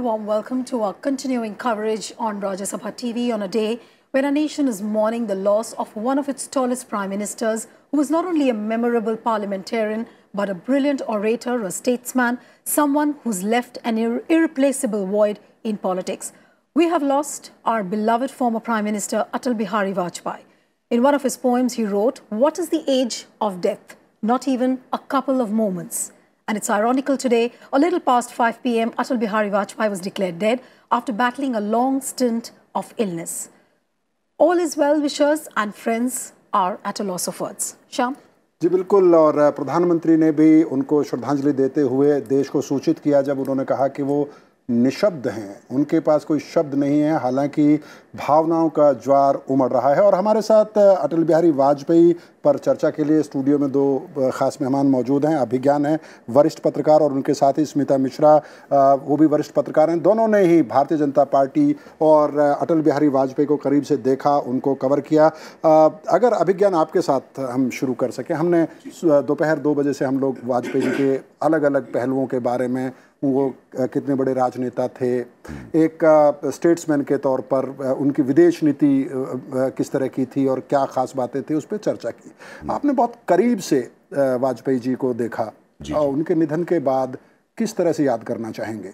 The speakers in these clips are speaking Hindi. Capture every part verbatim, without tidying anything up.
warm welcome to our continuing coverage on Rajya Sabha T V on a day when our nation is mourning the loss of one of its tallest prime ministers, who was not only a memorable parliamentarian, but a brilliant orator, a statesman, someone who's left an ir irreplaceable void in politics. We have lost our beloved former Prime Minister Atal Bihari Vajpayee. In one of his poems, he wrote, "What is the age of death? Not even a couple of moments." And it's ironical today, a little past five p m, Atal Bihari Vajpayee was declared dead after battling a long stint of illness. All his well-wishers and friends are at a loss of words. Shyam? जी बिल्कुल, और प्रधानमंत्री ने भी उनको श्रद्धांजलि देते हुए देश को सूचित किया जब उन्होंने कहा कि वो निशब्द हैं, उनके पास कोई शब्द नहीं है, हालांकि भावनाओं का ज्वार उमड़ रहा है। और हमारे साथ अटल बिहारी वाजपेयी पर चर्चा के लिए स्टूडियो में दो खास मेहमान मौजूद हैं। अभिज्ञान हैं, वरिष्ठ पत्रकार, और उनके साथ ही स्मिता मिश्रा, वो भी वरिष्ठ पत्रकार हैं। दोनों ने ही भारतीय जनता पार्टी और अटल बिहारी वाजपेयी को करीब से देखा, उनको कवर किया। अगर अभिज्ञान आपके साथ हम शुरू कर सकें, हमने दोपहर दो बजे से हम लोग वाजपेयी जी के अलग अलग पहलुओं के बारे में, वो कितने बड़े राजनेता थे, एक स्टेट्समैन के तौर पर उनकी विदेश नीति किस तरह की थी और क्या खास बातें थी, उस पर चर्चा की। आपने बहुत करीब से वाजपेयी जी को देखा, और उनके निधन के बाद किस तरह से याद करना चाहेंगे?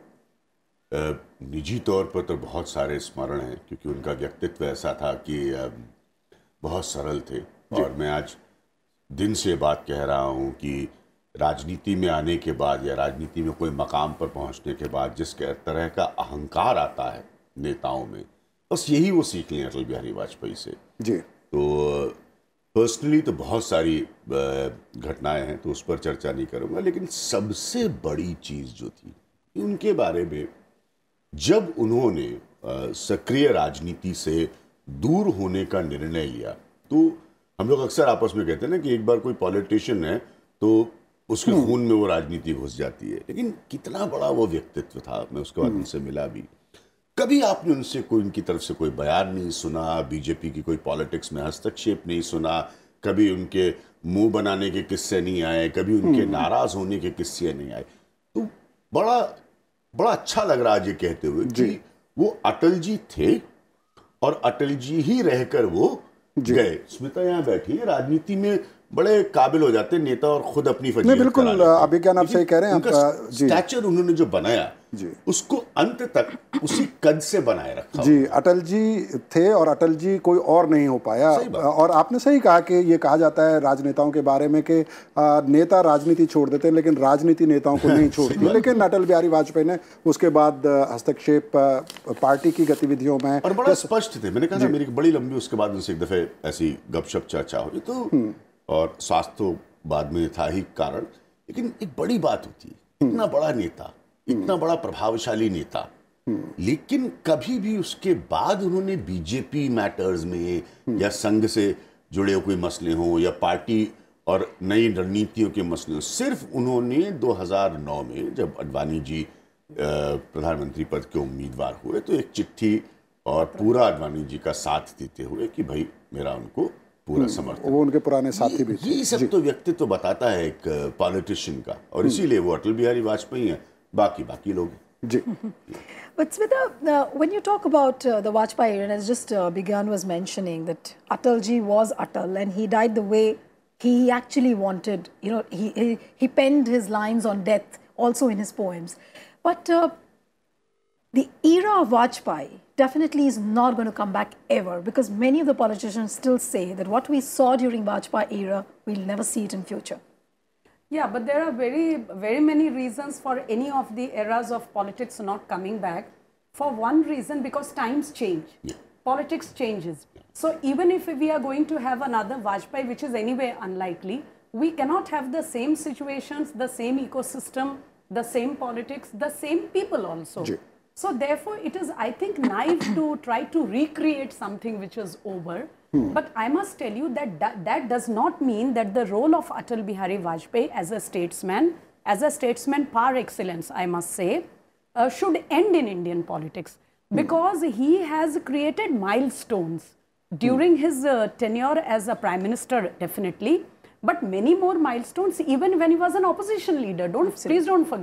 निजी तौर पर तो बहुत सारे स्मरण हैं, क्योंकि उनका व्यक्तित्व ऐसा था कि बहुत सरल थे। और मैं आज दिन से बात कह रहा हूँ कि राजनीति में आने के बाद या राजनीति में कोई मकाम पर पहुंचने के बाद जिस तरह का अहंकार आता है नेताओं में, बस यही वो सीख लें अटल बिहारी वाजपेयी से। जी तो पर्सनली तो बहुत सारी घटनाएं हैं, तो उस पर चर्चा नहीं करूंगा, लेकिन सबसे बड़ी चीज़ जो थी उनके बारे में, जब उन्होंने सक्रिय राजनीति से दूर होने का निर्णय लिया, तो हम लोग अक्सर आपस में कहते हैं ना कि एक बार कोई पॉलिटिशियन है तो उसके खून में वो राजनीति घुस जाती है, लेकिन कितना बड़ा वो व्यक्तित्व था। मैं उसके बाद उनसे मिला भी, कभी आपने उनसे कोई, उनकी तरफ से कोई बयान नहीं सुना, बीजेपी की कोई पॉलिटिक्स में हस्तक्षेप नहीं सुना, कभी उनके मुंह बनाने के किस्से नहीं आए, कभी उनके नाराज होने के किस्से नहीं आए। तो बड़ा बड़ा अच्छा लग रहा है ये कहते हुए कि वो अटल जी थे और अटल जी ही रहकर वो गए। स्मिता यहाँ बैठी है, राजनीति में बड़े काबिल हो जाते हैं नेता और खुद अपनी फजीहत। बिल्कुल, अभिज्ञान आप सही कह रहे हैं। उनका स्टैचर उन्होंने जो बनाया जी, उसको अंत तक उसी कद से बनाए रखा जी। अटल जी थे और अटल जी कोई और नहीं हो पाया। और आपने सही कहा कि ये कहा जाता है राजनेताओं के बारे में कि नेता राजनीति छोड़ देते हैं, लेकिन राजनीति नेताओं को नहीं छोड़ती। लेकिन अटल बिहारी वाजपेयी ने उसके बाद हस्तक्षेप पार्टी की गतिविधियों में, और बड़ा स्पष्ट थे। मैंने कहा मेरी बड़ी लंबी उसके बाद उनसे एक दफे ऐसी गपशप चर्चा हुई, तो और स्वास्थ्य बाद में था ही कारण, लेकिन एक बड़ी बात होती है, इतना बड़ा नेता, इतना बड़ा प्रभावशाली नेता, लेकिन कभी भी उसके बाद उन्होंने बीजेपी मैटर्स में या संघ से जुड़े कोई मसले हों या पार्टी और नई रणनीतियों के मसले हों, सिर्फ उन्होंने दो हज़ार नौ में जब अडवाणी जी प्रधानमंत्री पद के उम्मीदवार हुए, तो एक चिट्ठी और पूरा अडवाणी जी का साथ देते हुए कि भाई मेरा उनको पूरा समर्थन। वो उनके पुराने साथी भी थे। ये सब तो व्यक्तित्व तो बताता है एक पॉलिटिशियन का, और इसीलिए वो अटल बिहारी वाजपेयी हैं, बाकी बाकी लोग जी। But Smita, uh, when you talk about uh, the Vajpayee, and as just uh, Bigyan was mentioning, that Atal ji was Atal and he died the way he actually wanted. You know, he he, he penned his lines on death also in his poems. But uh, the era of Vajpayee definitely is not going to come back ever, because many of the politicians still say that what we saw during Vajpayee era, we'll never see it in future. Yeah, but there are very, very many reasons for any of the eras of politics not coming back. For one reason, because times change. Yeah. Politics changes. Yeah. So even if we are going to have another Vajpayee, which is anyway unlikely, we cannot have the same situations, the same ecosystem, the same politics, the same people also. Yeah. So therefore, it is, I think, naive to try to recreate something which is over. Hmm. But I must tell you that, that that does not mean that the role of Atal Bihari Vajpayee as a statesman, as a statesman par excellence, I must say, uh, should end in Indian politics. Hmm. Because he has created milestones during hmm. his uh, tenure as a Prime Minister, definitely, but many more milestones even when he was an opposition leader. Don't, please don't forget.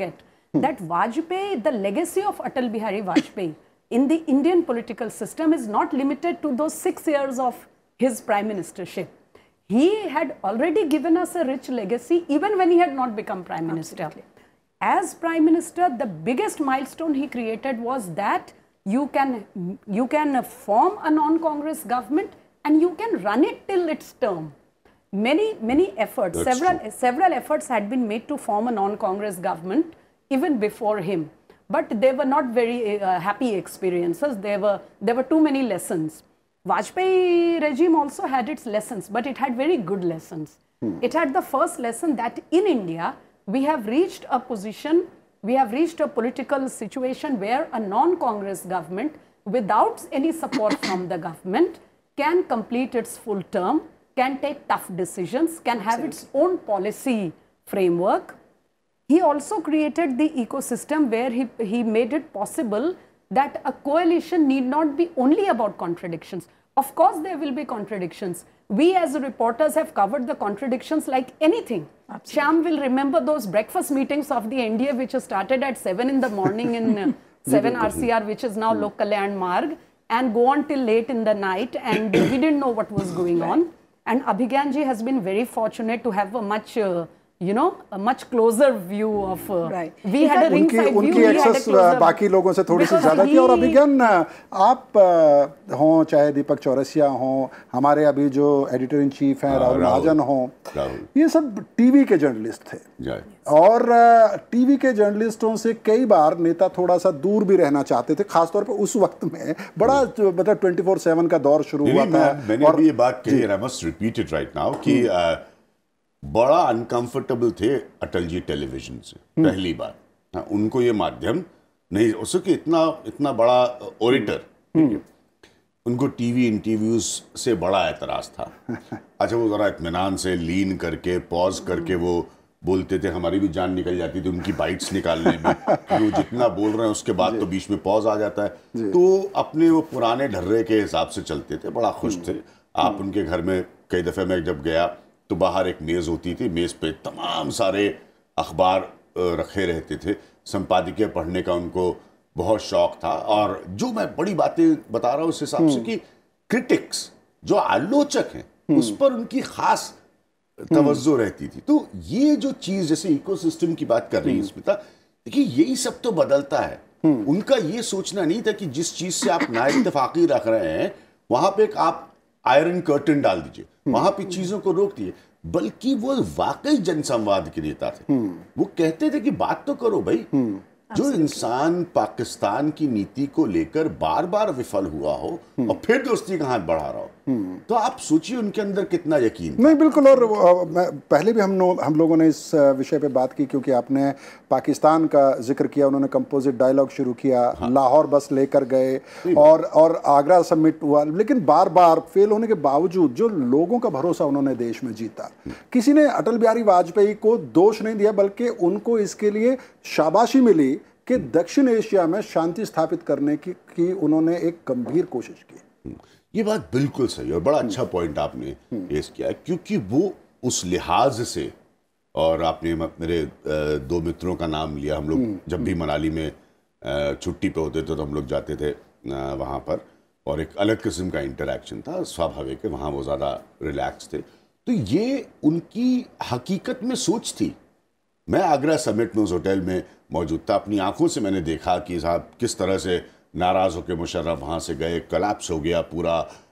that Vajpayee, the legacy of Atal Bihari Vajpayee in the Indian political system is not limited to those six years of his prime ministership. He had already given us a rich legacy even when he had not become prime minister. Absolutely. As prime minister, the biggest milestone he created was that you can, you can form a non-Congress government and you can run it till its term. Many, many efforts, That's several, true. several efforts had been made to form a non-Congress government even before him. But they were not very uh, happy experiences. There were, there were too many lessons. Vajpayee regime also had its lessons, but it had very good lessons. Hmm. It had the first lesson that in India, we have reached a position, we have reached a political situation where a non-Congress government, without any support from the government, can complete its full term, can take tough decisions, can have Absolutely. Its own policy framework. He also created the ecosystem where he, he made it possible that a coalition need not be only about contradictions. Of course, there will be contradictions. We as reporters have covered the contradictions like anything. Absolutely. Shyam will remember those breakfast meetings of the N D A which started at seven in the morning in uh, seven R C R, which is now Lok Kalyan Marg, and go on till late in the night, and we didn't know what was going on. And Abhigyan ji has been very fortunate to have a much, uh, you know, a much closer view of. Uh, right. We had a ringside view. उनकी एक्सेस बाकी लोगों से थोड़ी सी ज़्यादा थी। और अभिज्ञान, आप हों चाहे दीपक चौरसिया हों, हमारे अभी जो एडिटर इन चीफ हैं राहुल महाजन हों, ये सब टीवी के जर्नलिस्ट थे। और टीवी के जर्नलिस्टों से कई बार नेता थोड़ा सा दूर भी रहना चाहते थे, खासतौर पर उस वक्त में बड़ा मतलब ट्वेंटी फोर सेवन का दौर शुरू हुआ था। मैंने और ये बात कही, I must repeat it right now, कि बड़ा अनकंफर्टेबल थे अटल जी टेलीविजन से पहली बार। हाँ, उनको ये माध्यम नहीं, उसके इतना इतना बड़ा ओरेटर, उनको टीवी इंटरव्यूज से बड़ा एतराज था। अच्छा, वो जरा इत्मीनान से लीन करके पॉज करके वो बोलते थे, हमारी भी जान निकल जाती थी उनकी बाइट्स निकालने में, वो जितना बोल रहे हैं उसके बाद तो बीच में पॉज आ जाता है। तो अपने वो पुराने ढर्रे के हिसाब से चलते थे, बड़ा खुश थे। आप उनके घर में कई दफ़े मैं जब गया तो बाहर एक मेज़ होती थी, मेज़ पे तमाम सारे अखबार रखे रहते थे। संपादकीय पढ़ने का उनको बहुत शौक था। और जो मैं बड़ी बातें बता रहा हूँ उस हिसाब से कि क्रिटिक्स, जो आलोचक हैं, उस पर उनकी खास तवज्जो रहती थी। तो ये जो चीज़, जैसे इकोसिस्टम की बात कर रही है स्मिता, देखिए यही सब तो बदलता है। उनका ये सोचना नहीं था कि जिस चीज़ से आप नाइत्तेफाकी रख रहे हैं वहाँ पे एक आप आयरन कर्टन डाल दीजिए, वहां पे चीजों को रोक दिए, बल्कि वो वाकई जनसंवाद के नेता थे। वो कहते थे कि बात तो करो भाई। जो इंसान पाकिस्तान की नीति को लेकर बार बार विफल हुआ हो और फिर दोस्ती का हाथ बढ़ा रहा हो, तो आप सोचिए उनके अंदर कितना यकीन था। नहीं, बिल्कुल। और पहले भी हम नो, हम लोगों ने इस विषय पे बात की, क्योंकि आपने पाकिस्तान का जिक्र किया, उन्होंने कंपोजिट डायलॉग शुरू किया। हाँ। लाहौर बस लेकर गए और और आगरा समिट हुआ, लेकिन बार बार फेल होने के बावजूद जो लोगों का भरोसा उन्होंने देश में जीता। किसी ने अटल बिहारी वाजपेयी को दोष नहीं दिया, बल्कि उनको इसके लिए शाबाशी मिली कि दक्षिण एशिया में शांति स्थापित करने की, की उन्होंने एक गंभीर कोशिश की। ये बात बिल्कुल सही और बड़ा अच्छा पॉइंट आपने पेश किया, क्योंकि वो उस लिहाज से, और आपने मेरे दो मित्रों का नाम लिया। हम लोग जब भी मनाली में छुट्टी पे होते थे तो हम लोग जाते थे वहाँ पर, और एक अलग किस्म का इंटरेक्शन था। स्वाभाविक है, वहाँ वो ज़्यादा रिलैक्स थे। तो ये उनकी हकीकत में सोच थी। मैं आगरा समिट में उस होटल में मौजूद था, अपनी आंखों से मैंने देखा कि साहब किस तरह से नाराज़ होकर मुशर्रफ वहाँ से गए, कोलैप्स हो गया पूरा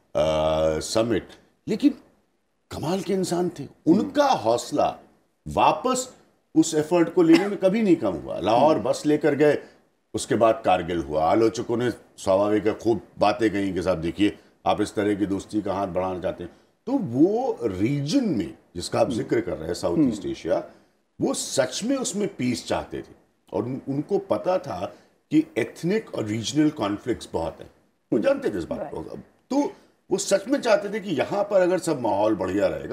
आ, समिट। लेकिन कमाल के इंसान थे, उनका हौसला वापस उस एफर्ट को लेने में कभी नहीं कम हुआ। लाहौर बस लेकर गए, उसके बाद कारगिल हुआ। आलोचकों ने स्वाभाविक खूब बातें कही कि साहब देखिए आप इस तरह की दोस्ती का हाथ बढ़ाना चाहते हैं। तो वो रीजन में जिसका आप जिक्र कर रहे हैं, साउथ ईस्ट एशिया, वो सच में उसमें पीस चाहते थे। और उन, उनको पता था कि एथनिक और रीजनल कॉन्फ्लिक्ट्स बहुत हैं, वो जानते थे इस बात को। तो वो सच में चाहते थे कि यहाँ पर अगर सब माहौल बढ़िया रहेगा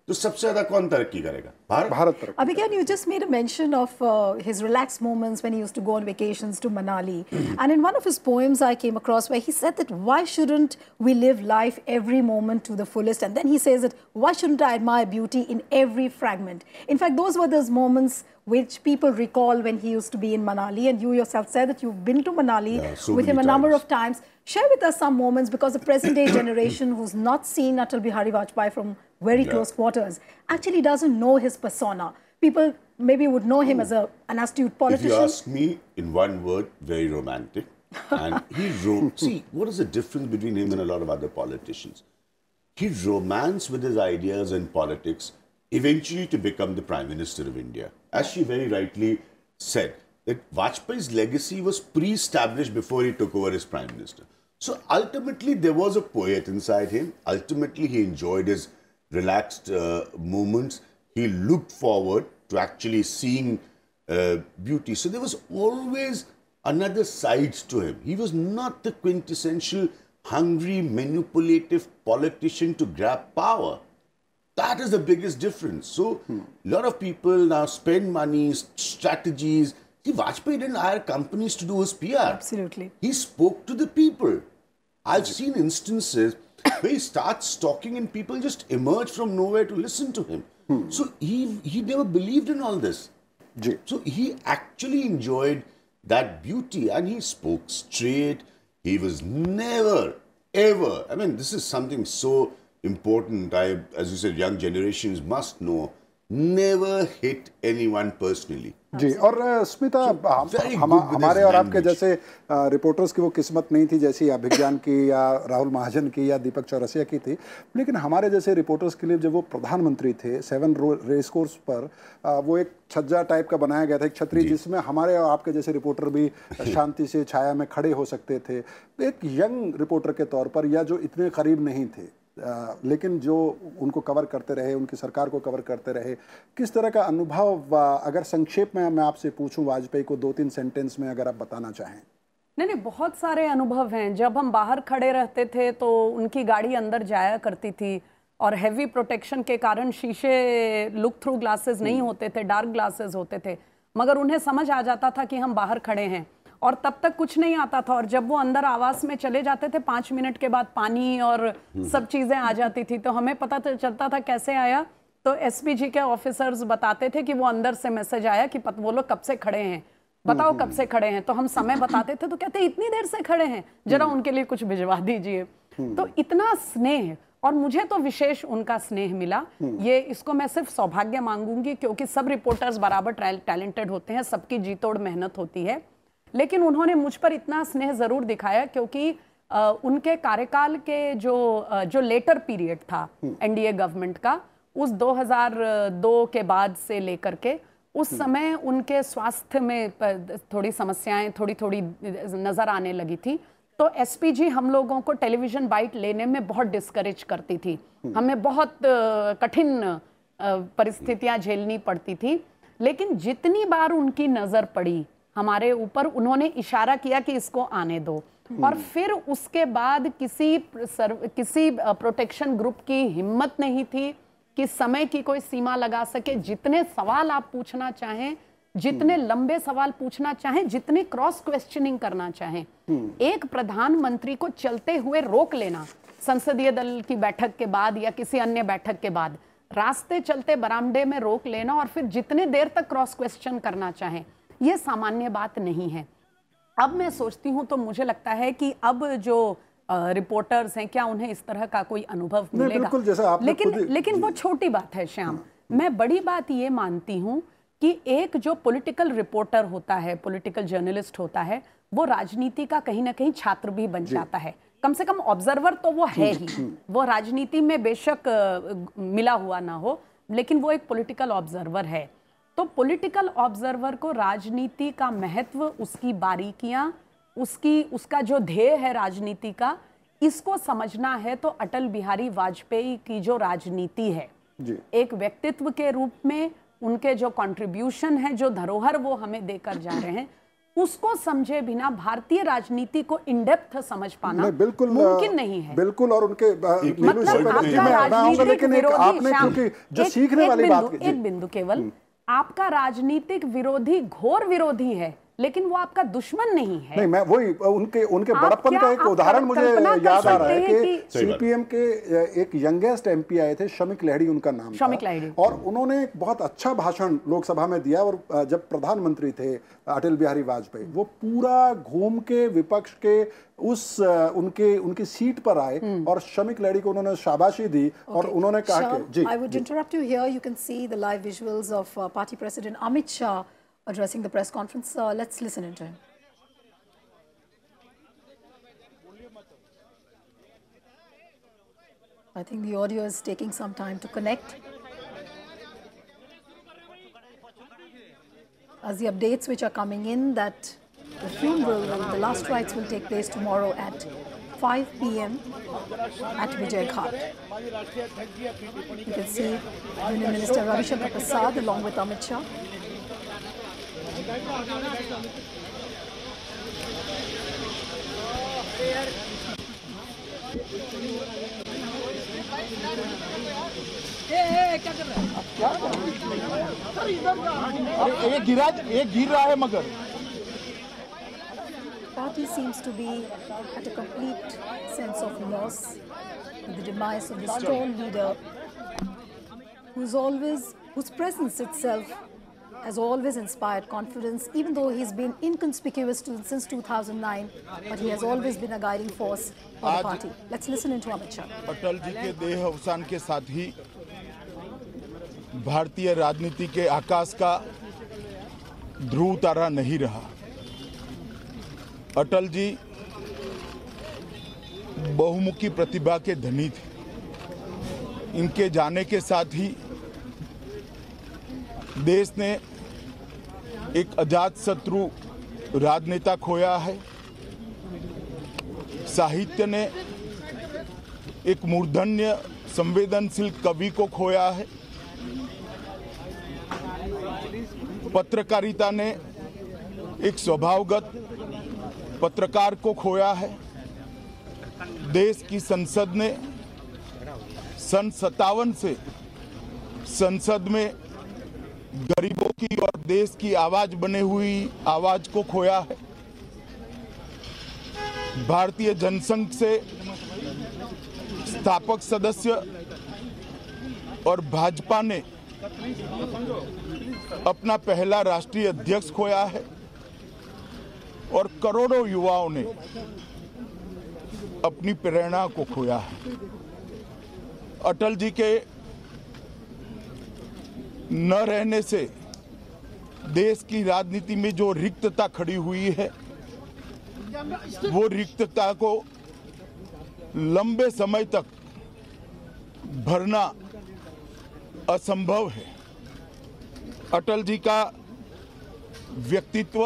तो सबसे ज्यादा कौन तरक्की करेगा? भारत। भारत तरक्की। Abhigyan, you just made a mention of uh, his relaxed moments when he used to go on vacations to Manali. And in one of his poems I came across where he said that why shouldn't we live life every moment to the fullest? And then he says that why shouldn't I admire beauty in every fragment? In fact, those were those moments which people recall when he used to be in Manali. And you yourself said that you've been to Manali yeah, so with him a times. number of times. Share with us some moments, because the present day generation who's not seen Atal Bihari Vajpayee from very yeah. close quarters actually doesn't know his persona. People maybe would know him oh. as a, an astute politician. If you ask me, in one word, very romantic. And he wrote, see, what is the difference between him and a lot of other politicians? He romanced with his ideas and politics, eventually to become the Prime Minister of India. As she very rightly said, that Vajpayee's legacy was pre-established before he took over as Prime Minister. So ultimately, there was a poet inside him. Ultimately, he enjoyed his relaxed uh, moments. He looked forward to actually seeing uh, beauty. So there was always another side to him. He was not the quintessential hungry, manipulative politician to grab power. That is the biggest difference. So a hmm. lot of people now spend money, strategies. See, Vajpayee didn't hire companies to do his P R. Absolutely. He spoke to the people. I've seen instances where he starts talking and people just emerge from nowhere to listen to him. Hmm. So he, he never believed in all this. Ji. So he actually enjoyed that beauty and he spoke straight. He was never, ever, I mean, this is something so important. I, as you said, young generations must know, never hit anyone personally. जी, और स्मिता, हम, हमारे और आपके जैसे रिपोर्टर्स की वो किस्मत नहीं थी जैसी अभिज्ञान की या राहुल महाजन की या दीपक चौरसिया की थी, लेकिन हमारे जैसे रिपोर्टर्स के लिए जब वो प्रधानमंत्री थे, सेवन रेस कोर्स पर वो एक छज्जा टाइप का बनाया गया था, एक छतरी, जिसमें हमारे और आपके जैसे रिपोर्टर भी शांति से छाया में खड़े हो सकते थे। एक यंग रिपोर्टर के तौर पर, या जो इतने करीब नहीं थे आ, लेकिन जो उनको कवर करते रहे, उनकी सरकार को कवर करते रहे, किस तरह का अनुभव, अगर संक्षेप में मैं आपसे पूछूं वाजपेयी को दो तीन सेंटेंस में अगर आप बताना चाहें? नहीं नहीं, बहुत सारे अनुभव हैं। जब हम बाहर खड़े रहते थे तो उनकी गाड़ी अंदर जाया करती थी और हैवी प्रोटेक्शन के कारण शीशे, लुक थ्रू ग्लासेस नहीं होते थे, डार्क ग्लासेस होते थे, मगर उन्हें समझ आ जाता था कि हम बाहर खड़े हैं और तब तक कुछ नहीं आता था। और जब वो अंदर आवास में चले जाते थे, पाँच मिनट के बाद पानी और सब चीज़ें आ जाती थी, तो हमें पता चलता था कैसे आया। तो एसपीजी के ऑफिसर्स बताते थे कि वो अंदर से मैसेज आया कि वो लोग कब से खड़े हैं, बताओ कब से खड़े हैं। तो हम समय बताते थे तो कहते इतनी देर से खड़े हैं, जरा उनके लिए कुछ भिजवा दीजिए। तो इतना स्नेह, और मुझे तो विशेष उनका स्नेह मिला। ये इसको मैं सिर्फ सौभाग्य मांगूंगी, क्योंकि सब रिपोर्टर्स बराबर टैलेंटेड होते हैं, सबकी जी तोड़ मेहनत होती है, लेकिन उन्होंने मुझ पर इतना स्नेह जरूर दिखाया क्योंकि आ, उनके कार्यकाल के जो आ, जो लेटर पीरियड था एनडीए गवर्नमेंट का, उस दो हज़ार दो के बाद से लेकर के उस समय उनके स्वास्थ्य में थोड़ी समस्याएं थोड़ी थोड़ी नजर आने लगी थी। तो एसपीजी हम लोगों को टेलीविजन बाइट लेने में बहुत डिस्करेज करती थी, हमें बहुत कठिन परिस्थितियां झेलनी पड़ती थी। लेकिन जितनी बार उनकी नजर पड़ी हमारे ऊपर, उन्होंने इशारा किया कि इसको आने दो, और फिर उसके बाद किसी किसी प्रोटेक्शन ग्रुप की हिम्मत नहीं थी कि समय की कोई सीमा लगा सके। जितने सवाल आप पूछना चाहें, जितने लंबे सवाल पूछना चाहें, जितने क्रॉस क्वेश्चनिंग करना चाहें, एक प्रधानमंत्री को चलते हुए रोक लेना, संसदीय दल की बैठक के बाद या किसी अन्य बैठक के बाद रास्ते चलते बरामदे में रोक लेना और फिर जितने देर तक क्रॉस क्वेश्चन करना चाहें, ये सामान्य बात नहीं है। अब मैं सोचती हूँ तो मुझे लगता है कि अब जो रिपोर्टर्स हैं, क्या उन्हें इस तरह का कोई अनुभव मिलेगा? लेकिन लेकिन वो छोटी बात है श्याम। मैं बड़ी बात ये मानती हूँ कि एक जो पॉलिटिकल रिपोर्टर होता है, पॉलिटिकल जर्नलिस्ट होता है, वो राजनीति का कहीं ना कहीं छात्र भी बन जाता है। कम से कम ऑब्जर्वर तो वो है ही, वो राजनीति में बेशक मिला हुआ ना हो, लेकिन वो एक पॉलिटिकल ऑब्जर्वर है। तो पॉलिटिकल ऑब्जर्वर को राजनीति का महत्व, उसकी बारीकियां, उसकी उसका जो ध्येय है राजनीति का, इसको समझना है तो अटल बिहारी वाजपेयी की जो राजनीति है जी। एक व्यक्तित्व के रूप में उनके जो कंट्रीब्यूशन है, जो धरोहर वो हमें देकर जा रहे हैं, उसको समझे बिना भारतीय राजनीति को इन डेप्थ समझ पाना नहीं, बिल्कुल मुमकिन नहीं है। बिल्कुल। और उनके मतलब आपका राजनीतिक विरोधी, जो सीखने वाली बात, एक बिंदु केवल, आपका राजनीतिक विरोधी घोर विरोधी है, लेकिन वो आपका दुश्मन नहीं है। नहीं, मैं वही उनके उनके बड़प्पन का एक उदाहरण मुझे याद आ रहा है कि सीपीएम के एक यंगेस्ट एमपी आए थे, शमिक लहड़ी उनका नाम था, और उन्होंने एक बहुत अच्छा भाषण लोकसभा में दिया। और जब प्रधानमंत्री थे अटल बिहारी वाजपेयी, वो पूरा घूम के विपक्ष के उस उनके उनकी सीट पर आए और शमिक लहड़ी को उन्होंने शाबाशी दी और उन्होंने कहा कि जी, I would interrupt you here. You can see the live visuals of uh, Party President Amit Shah addressing the press conference. Uh, let's listen into him. I think the audio is taking some time to connect. As the updates which are coming in that the funeral, the last rites will take place tomorrow at five p m at Vijay Ghat. You can see Union Minister Ravi Shankar Prasad along with Amit Shah. ये गिरा ये गिर रहा है मगर Party seems to be at a complete sense of loss with the demise of this tall leader, who's always whose presence itself has always inspired confidence, even though he's been inconspicuous to, since two thousand nine, but he has always been a guiding force for the party. Let's listen into Amit Shah. Atal ji के देह अवसान के साथ ही भारतीय राजनीति के आकाश का ध्रुव तारा नहीं रहा। अटल जी बहुमुखी प्रतिभा के धनी थे। इनके जाने के साथ ही देश ने एक अजात शत्रु राजनेता खोया है। साहित्य ने एक मूर्धन्य संवेदनशील कवि को खोया है। पत्रकारिता ने एक स्वभावगत पत्रकार को खोया है। देश की संसद ने सन सत्तावन से संसद में गरीबों की और देश की आवाज बने हुई आवाज को खोया है। भारतीय जनसंघ से स्थापक सदस्य और भाजपा ने अपना पहला राष्ट्रीय अध्यक्ष खोया है और करोड़ों युवाओं ने अपनी प्रेरणा को खोया है। अटल जी के न रहने से देश की राजनीति में जो रिक्तता खड़ी हुई है, वो रिक्तता को लंबे समय तक भरना असंभव है। अटल जी का व्यक्तित्व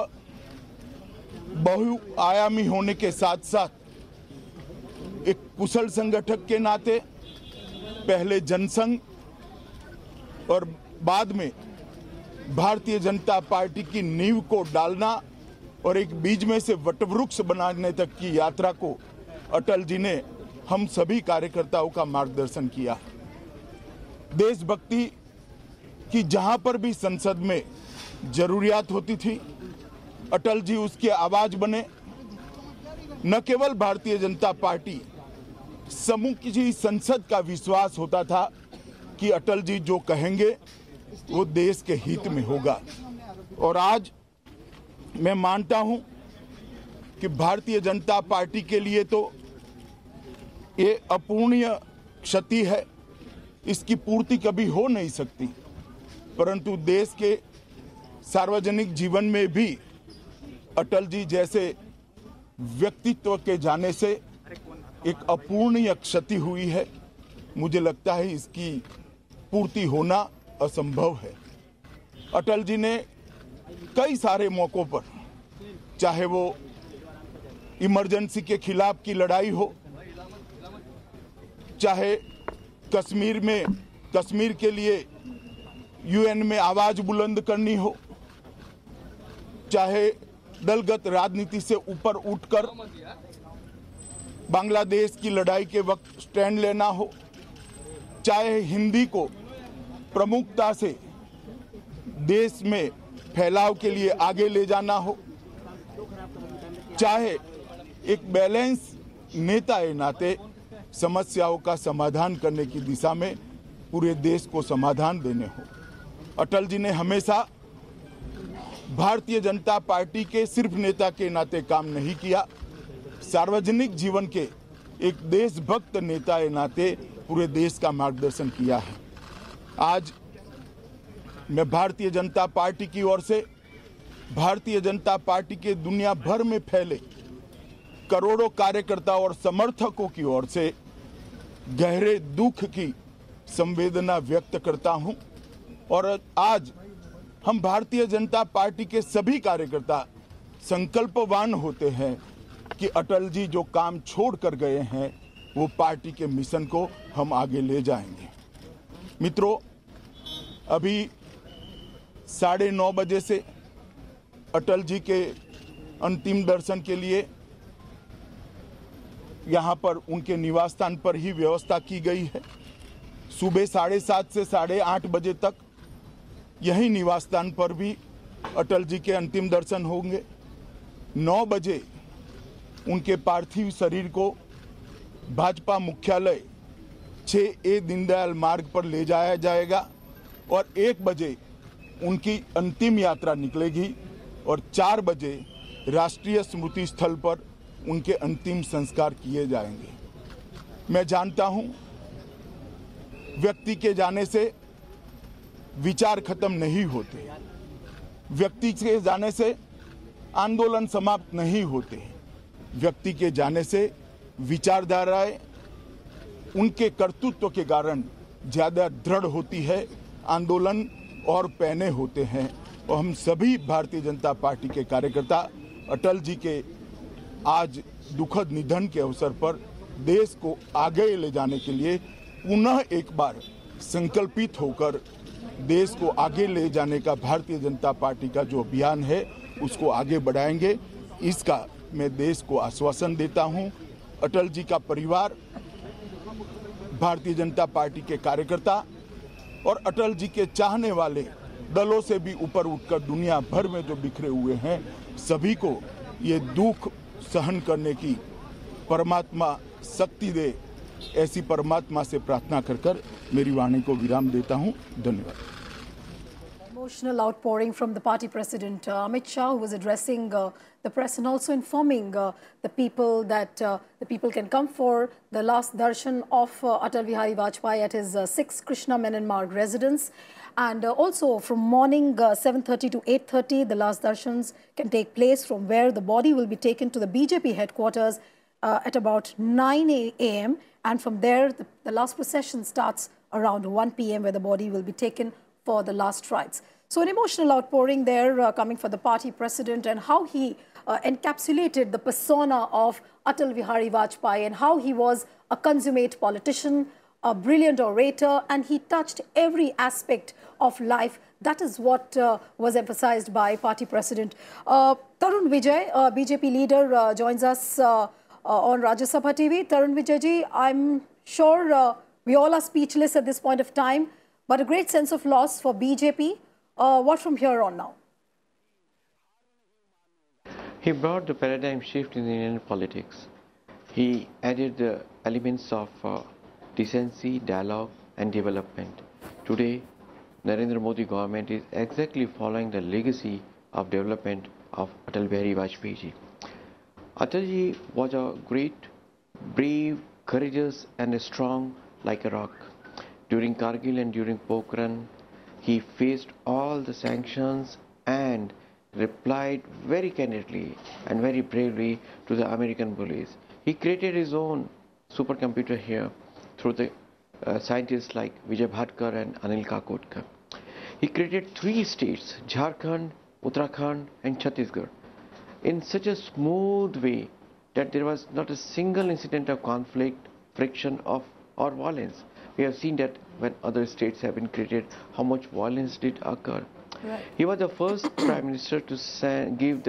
बहुआयामी होने के साथ साथ एक कुशल संगठक के नाते पहले जनसंघ और बाद में भारतीय जनता पार्टी की नींव को डालना और एक बीज में से वटवृक्ष बनाने तक की यात्रा को अटल जी ने हम सभी कार्यकर्ताओं का मार्गदर्शन किया। देशभक्ति की जहां पर भी संसद में जरूरियात होती थी, अटल जी उसकी आवाज बने। न केवल भारतीय जनता पार्टी, समूची संसद का विश्वास होता था कि अटल जी जो कहेंगे वो देश के हित में होगा। और आज मैं मानता हूं कि भारतीय जनता पार्टी के लिए तो ये अपूर्णीय क्षति है, इसकी पूर्ति कभी हो नहीं सकती, परंतु देश के सार्वजनिक जीवन में भी अटल जी जैसे व्यक्तित्व के जाने से एक अपूर्णीय क्षति हुई है। मुझे लगता है इसकी पूर्ति होना असंभव है। अटल जी ने कई सारे मौकों पर, चाहे वो इमरजेंसी के खिलाफ की लड़ाई हो, चाहे कश्मीर में कश्मीर के लिए यूएन में आवाज बुलंद करनी हो, चाहे दलगत राजनीति से ऊपर उठकर बांग्लादेश की लड़ाई के वक्त स्टैंड लेना हो, चाहे हिंदी को प्रमुखता से देश में फैलाव के लिए आगे ले जाना हो, चाहे एक बैलेंस नेता के नाते समस्याओं का समाधान करने की दिशा में पूरे देश को समाधान देने हो। अटल जी ने हमेशा भारतीय जनता पार्टी के सिर्फ नेता के नाते काम नहीं किया, सार्वजनिक जीवन के एक देशभक्त नेता के नाते पूरे देश का मार्गदर्शन किया है। आज मैं भारतीय जनता पार्टी की ओर से, भारतीय जनता पार्टी के दुनिया भर में फैले करोड़ों कार्यकर्ताओं और समर्थकों की ओर से गहरे दुख की संवेदना व्यक्त करता हूं और आज हम भारतीय जनता पार्टी के सभी कार्यकर्ता संकल्पवान होते हैं कि अटल जी जो काम छोड़ कर गए हैं वो पार्टी के मिशन को हम आगे ले जाएंगे। मित्रों, अभी साढ़े नौ बजे से अटल जी के अंतिम दर्शन के लिए यहाँ पर उनके निवास स्थान पर ही व्यवस्था की गई है। सुबह साढ़े सात से साढ़े आठ बजे तक यही निवास स्थान पर भी अटल जी के अंतिम दर्शन होंगे। नौ बजे उनके पार्थिव शरीर को भाजपा मुख्यालय छह ए दीनदयाल मार्ग पर ले जाया जाएगा और एक बजे उनकी अंतिम यात्रा निकलेगी और चार बजे राष्ट्रीय स्मृति स्थल पर उनके अंतिम संस्कार किए जाएंगे। मैं जानता हूं, व्यक्ति के जाने से विचार खत्म नहीं होते, व्यक्ति के जाने से आंदोलन समाप्त नहीं होते, व्यक्ति के जाने से विचारधाराएं उनके कर्तृत्व के कारण ज्यादा दृढ़ होती है, आंदोलन और पैने होते हैं। और हम सभी भारतीय जनता पार्टी के कार्यकर्ता अटल जी के आज दुखद निधन के अवसर पर देश को आगे ले जाने के लिए पुनः एक बार संकल्पित होकर देश को आगे ले जाने का भारतीय जनता पार्टी का जो अभियान है उसको आगे बढ़ाएंगे। इसका मैं देश को आश्वासन देता हूं। अटल जी का परिवार, भारतीय जनता पार्टी के कार्यकर्ता और अटल जी के चाहने वाले दलों से भी ऊपर उठकर दुनिया भर में जो बिखरे हुए हैं, सभी को ये दुख सहन करने की परमात्मा शक्ति दे, ऐसी परमात्मा से प्रार्थना कर कर मेरी वाणी को विराम देता हूं। धन्यवाद। Emotional outpouring from the party president uh, Amit Shah, who was addressing uh, the press and also informing uh, the people that uh, the people can come for the last darshan of uh, Atal Bihari Vajpayee at his uh, six Krishna Menon Marg residence. And uh, also from morning uh, seven thirty to eight thirty, the last darshans can take place from where the body will be taken to the B J P headquarters uh, at about nine A M And from there, the, the last procession starts around one P M where the body will be taken for the last rites. So an emotional outpouring there uh, coming for the party president and how he uh, encapsulated the persona of Atal Bihari Vajpayee and how he was a consummate politician, a brilliant orator, and he touched every aspect of life. That is what uh, was emphasized by party president. Uh, Tarun Vijay, uh, B J P leader, uh, joins us uh, uh, on Rajya Sabha T V. Tarun Vijay ji, I'm sure uh, we all are speechless at this point of time, but a great sense of loss for B J P. Uh, what from here on now? He brought the paradigm shift in Indian politics. He added the elements of uh, decency, dialogue and development. Today, Narendra Modi government is exactly following the legacy of development of Atal Bihari Vajpayee ji. Atal ji was a great, brave, courageous and strong like a rock. During Kargil and during Pokhran, he faced all the sanctions and replied very candidly and very bravely to the American bullies. He created his own supercomputer here through the uh, scientists like Vijay Bhatkar and Anil Kakotkar. He created three states, Jharkhand, Uttarakhand and Chhattisgarh, in such a smooth way that there was not a single incident of conflict, friction of, or violence. We have seen that when other states have been created, how much violence did occur. Right. He was the first Prime Minister to send, give the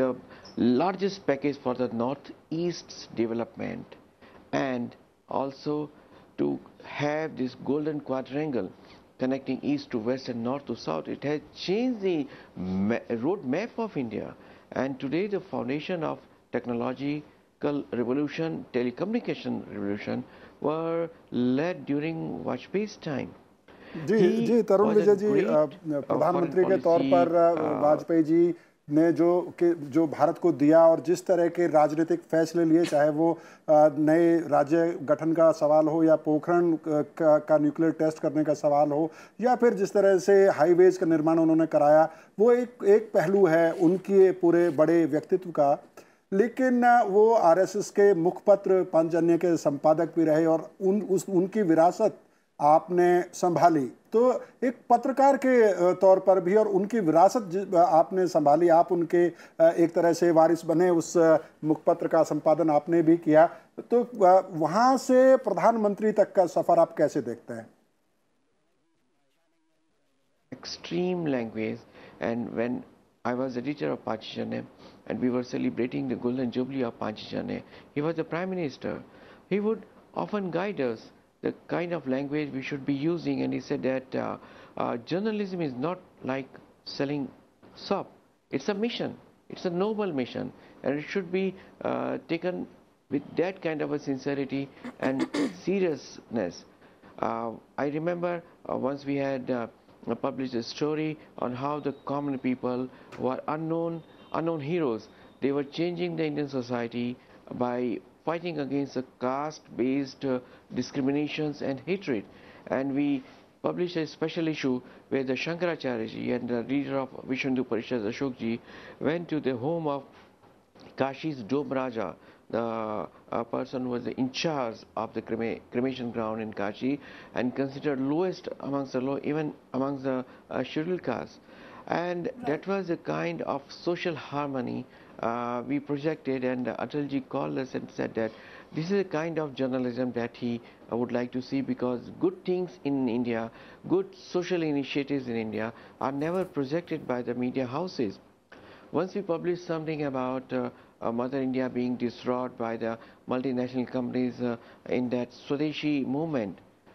largest package for the Northeast's development, and also to have this golden quadrangle connecting east to west and north to south. It has changed the road map of India, and today the foundation of technological revolution, telecommunication revolution were led during Vajpayee's time. जी जी तरुण विजय जी, प्रधानमंत्री के तौर पर वाजपेयी जी ने जो कि जो भारत को दिया और जिस तरह के राजनीतिक फैसले लिए, चाहे वो नए राज्य गठन का सवाल हो या पोखरण का, का न्यूक्लियर टेस्ट करने का सवाल हो, या फिर जिस तरह से हाईवेज का निर्माण उन्होंने कराया, वो एक एक पहलू है उनके पूरे बड़े व्यक्तित्व का। लेकिन वो आरएसएस के मुखपत्र पांचजन्य के संपादक भी रहे और उन उस उनकी विरासत आपने संभाली, तो एक पत्रकार के तौर पर भी और उनकी विरासत आपने संभाली, आप उनके एक तरह से वारिस बने, उस मुखपत्र का संपादन आपने भी किया, तो वहां से प्रधानमंत्री तक का सफर आप कैसे देखते हैं? Extreme language, and when I was editor of Panchjanya and we were celebrating the golden jubilee of Panchjanya, he was the Prime Minister. He would often guide us the kind of language we should be using, and he said that uh, uh, journalism is not like selling soap. It's a mission. It's a noble mission, and it should be uh, taken with that kind of a sincerity and seriousness. Uh, I remember uh, once we had uh, published a story on how the common people were unknown, unknown heroes. They were changing the Indian society by fighting against the caste-based uh, discriminations and hatred. And we published a special issue where the Shankaracharya ji and the leader of Vishnu Parishad, Ashok ji, went to the home of Kashi's Dome Raja, the uh, person who was in charge of the crema cremation ground in Kashi, and considered lowest amongst the low, even amongst the uh, scheduled castes. And right. That was a kind of social harmony uh, we projected, and uh, Atal ji called us and said that this is a kind of journalism that he uh, would like to see, because good things in India, good social initiatives in India are never projected by the media houses. Once we published something about uh, uh, Mother India being destroyed by the multinational companies uh, in that Swadeshi movement,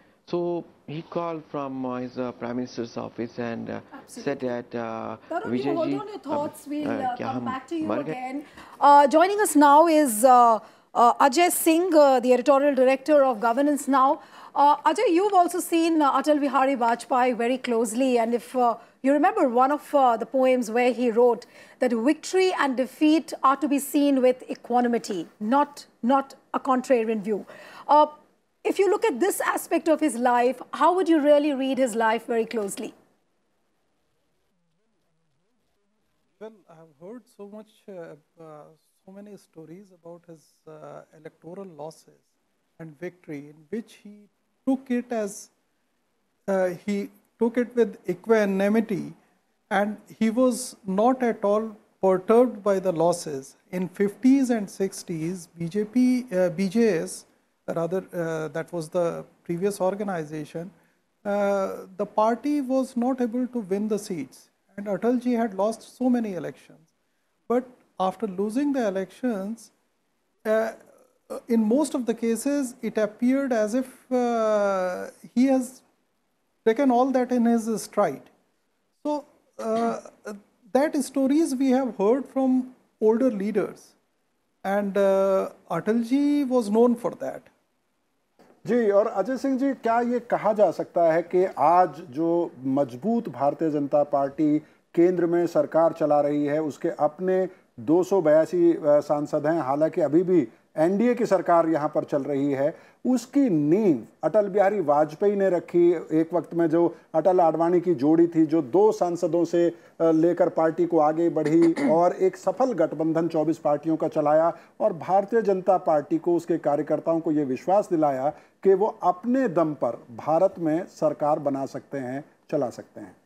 so he called from uh, his uh, Prime Minister's office and uh, said that uh, Tarun, you hold on your thoughts, we'll uh, uh, come back to you again. Uh, joining us now is uh, uh, Ajay Singh, uh, the editorial director of Governance Now. Uh, Ajay, you've also seen uh, Atal Bihari Vajpayee very closely, and if uh, you remember one of uh, the poems where he wrote that victory and defeat are to be seen with equanimity, not, not a contrarian view. Uh, if you look at this aspect of his life, how would you really read his life very closely? Well, I have heard so much, uh, uh, so many stories about his uh, electoral losses and victory, in which he took it as, uh, he took it with equanimity, and he was not at all perturbed by the losses. In fifties and sixties, B J P, uh, B J S, rather uh, that was the previous organization, uh, the party was not able to win the seats, and Atalji had lost so many elections. But after losing the elections, uh, in most of the cases, it appeared as if uh, he has taken all that in his stride. So uh, that stories we have heard from older leaders, and uh, Atalji was known for that. जी, और अजय सिंह जी, क्या ये कहा जा सकता है कि आज जो मजबूत भारतीय जनता पार्टी केंद्र में सरकार चला रही है, उसके अपने दो सौ बयासी सांसद हैं, हालांकि अभी भी एनडीए की सरकार यहाँ पर चल रही है, उसकी नींव अटल बिहारी वाजपेयी ने रखी। एक वक्त में जो अटल आडवाणी की जोड़ी थी, जो दो सांसदों से लेकर पार्टी को आगे बढ़ी और एक सफल गठबंधन चौबीस पार्टियों का चलाया, और भारतीय जनता पार्टी को, उसके कार्यकर्ताओं को ये विश्वास दिलाया कि वो अपने दम पर भारत में सरकार बना सकते हैं, चला सकते हैं।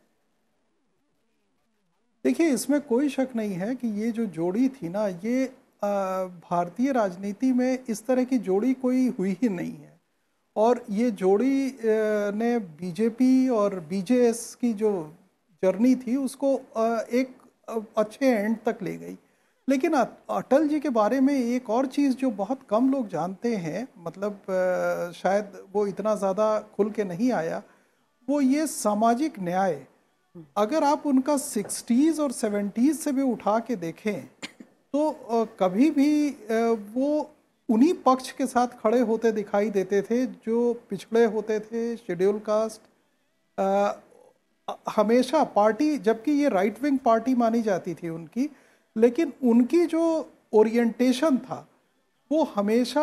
देखिए, इसमें कोई शक नहीं है कि ये जो जोड़ी थी ना, ये भारतीय राजनीति में इस तरह की जोड़ी कोई हुई ही नहीं है, और ये जोड़ी ने बीजेपी और बीजेएस की जो जर्नी थी उसको एक अच्छे एंड तक ले गई। लेकिन अटल जी के बारे में एक और चीज़ जो बहुत कम लोग जानते हैं, मतलब शायद वो इतना ज़्यादा खुल के नहीं आया, वो ये सामाजिक न्याय। अगर आप उनका सिक्सटीज़ और सेवेंटीज़ से भी उठा के देखें तो कभी भी वो उन्हीं पक्ष के साथ खड़े होते दिखाई देते थे जो पिछड़े होते थे, शेड्यूल कास्ट। हमेशा पार्टी, जबकि ये राइट विंग पार्टी मानी जाती थी उनकी, लेकिन उनकी जो ओरिएंटेशन था वो हमेशा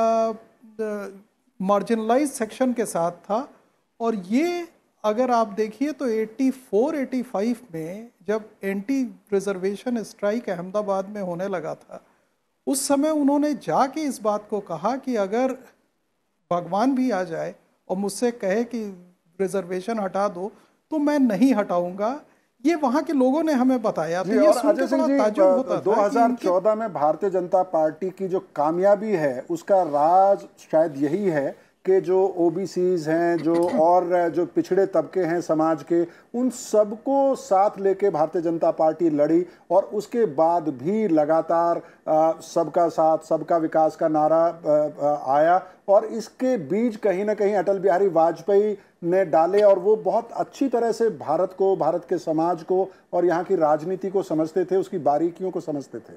मार्जिनलाइज सेक्शन के साथ था। और ये अगर आप देखिए तो चौरासी पचासी में जब एंटी रिजर्वेशन स्ट्राइक अहमदाबाद में होने लगा था, उस समय उन्होंने जाके इस बात को कहा कि अगर भगवान भी आ जाए और मुझसे कहे कि रिजर्वेशन हटा दो तो मैं नहीं हटाऊंगा। ये वहाँ के लोगों ने हमें बताया। तो ये सुन के बड़ा ताज्जुब होता था। दो हज़ार चौदह में भारतीय जनता पार्टी की जो कामयाबी है उसका राज शायद यही है कि जो ओबीसीज हैं, जो और जो पिछड़े तबके हैं समाज के, उन सबको साथ लेके भारतीय जनता पार्टी लड़ी और उसके बाद भी लगातार आ, सबका साथ सबका विकास का नारा आ, आ, आया। और इसके बीज कहीं ना कहीं अटल बिहारी वाजपेयी ने डाले और वो बहुत अच्छी तरह से भारत को, भारत के समाज को और यहाँ की राजनीति को समझते थे, उसकी बारीकियों को समझते थे।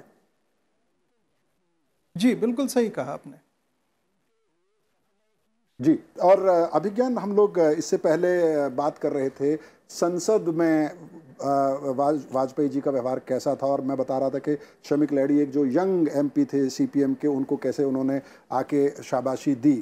जी बिल्कुल सही कहा आपने। जी, और अभिज्ञान, हम लोग इससे पहले बात कर रहे थे संसद में वाज, वाजपेयी जी का व्यवहार कैसा था, और मैं बता रहा था कि शमीक लैडी एक जो यंग एमपी थे सीपीएम के, उनको कैसे उन्होंने आके शाबाशी दी।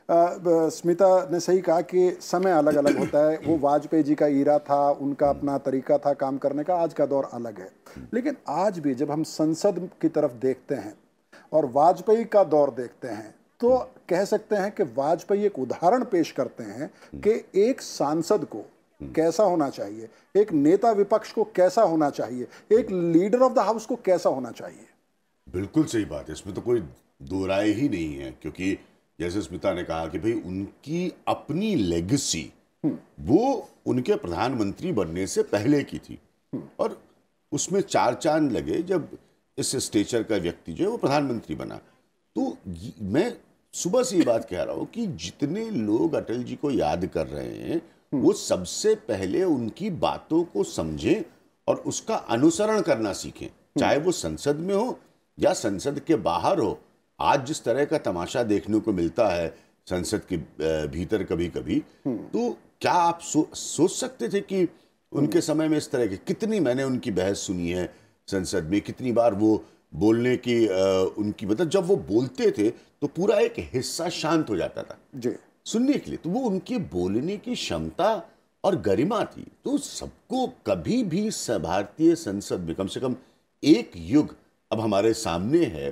स्मिता ने सही कहा कि समय अलग अलग होता है। वो वाजपेयी जी का ईरा था, उनका अपना तरीका था काम करने का, आज का दौर अलग है। लेकिन आज भी जब हम संसद की तरफ देखते हैं और वाजपेयी का दौर देखते हैं तो कह सकते हैं कि वाजपेयी एक उदाहरण पेश करते हैं कि एक सांसद को कैसा होना चाहिए, एक नेता विपक्ष को कैसा होना चाहिए, एक लीडर ऑफ द हाउस को कैसा होना चाहिए। बिल्कुल सही बात है, इसमें तो कोई दो राय ही नहीं है। क्योंकि जैसे स्मिता ने कहा कि भाई उनकी अपनी लेगेसी वो उनके प्रधानमंत्री बनने से पहले की थी, और उसमें चार चांद लगे जब इस स्टेचर का व्यक्ति जो है वो प्रधानमंत्री बना। तो मैं सुबह से ये बात कह रहा हूं कि जितने लोग अटल जी को याद कर रहे हैं वो सबसे पहले उनकी बातों को समझें और उसका अनुसरण करना सीखें, चाहे वो संसद में हो या संसद के बाहर हो। आज जिस तरह का तमाशा देखने को मिलता है संसद के भीतर कभी कभी, तो क्या आप सो, सोच सकते थे कि उनके समय में इस तरह की, कितनी मैंने उनकी बहस सुनी है संसद में, कितनी बार वो बोलने की आ, उनकी मतलब जब वो बोलते थे तो पूरा एक हिस्सा शांत हो जाता था जी सुनने के लिए। तो वो उनके बोलने की क्षमता और गरिमा थी। तो सबको कभी भी भारतीय संसद में, कम से कम एक युग अब हमारे सामने है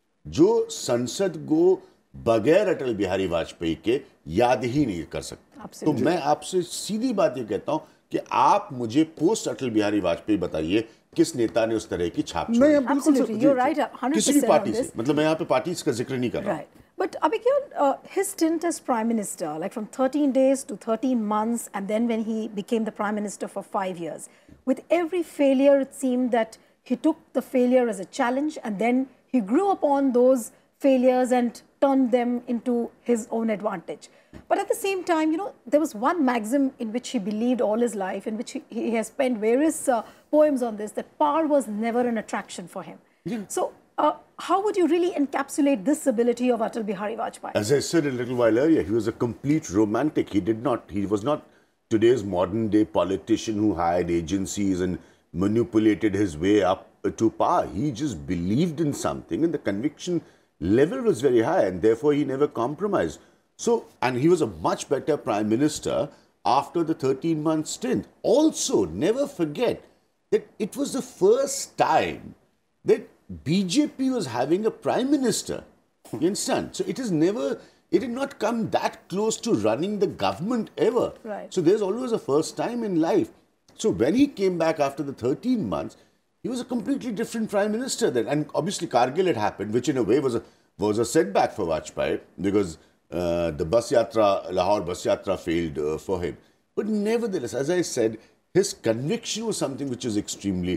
जो संसद को बगैर अटल बिहारी वाजपेयी के याद ही नहीं कर सकता। तो मैं आपसे सीधी बात ये कहता हूं कि आप मुझे पोस्ट अटल बिहारी वाजपेयी बताइए किस नेता ने उस तरह की छाप छोड़ी। नहीं, बिल्कुल you're right, one hundred percent किसी भी पार्टी से, मतलब मैं यहाँ पे पार्टी का जिक्र नहीं कर रहा। Right. But Abhigyan, uh, his stint as Prime Minister, like from thirteen days to thirteen months, and then when he became the Prime Minister for five years, with every failure, it seemed that he took the failure as a challenge, and then he grew upon those failures and turned them into his own advantage. But at the same time, you know, there was one maxim in which he believed all his life, in which he, he has penned various uh, poems on this, that power was never an attraction for him. Yeah. So, uh, how would you really encapsulate this ability of Atal Bihari Vajpayee? As I said a little while earlier, he was a complete romantic. He did not, he was not today's modern day politician who hired agencies and manipulated his way up to power. He just believed in something and the conviction level was very high, and therefore he never compromised. So, and he was a much better Prime Minister after the thirteen month stint. Also, never forget that it was the first time that B J P was having a Prime Minister. You understand? So it is never, it did not come that close to running the government ever. Right. So there's always a first time in life. So when he came back after the thirteen months, he was a completely different Prime Minister then. And obviously Kargil had happened, which in a way was a, was a setback for Vajpayee, because uh, the bus yatra, Lahore bus yatra failed uh, for him. But nevertheless, as I said, his conviction was something which is extremely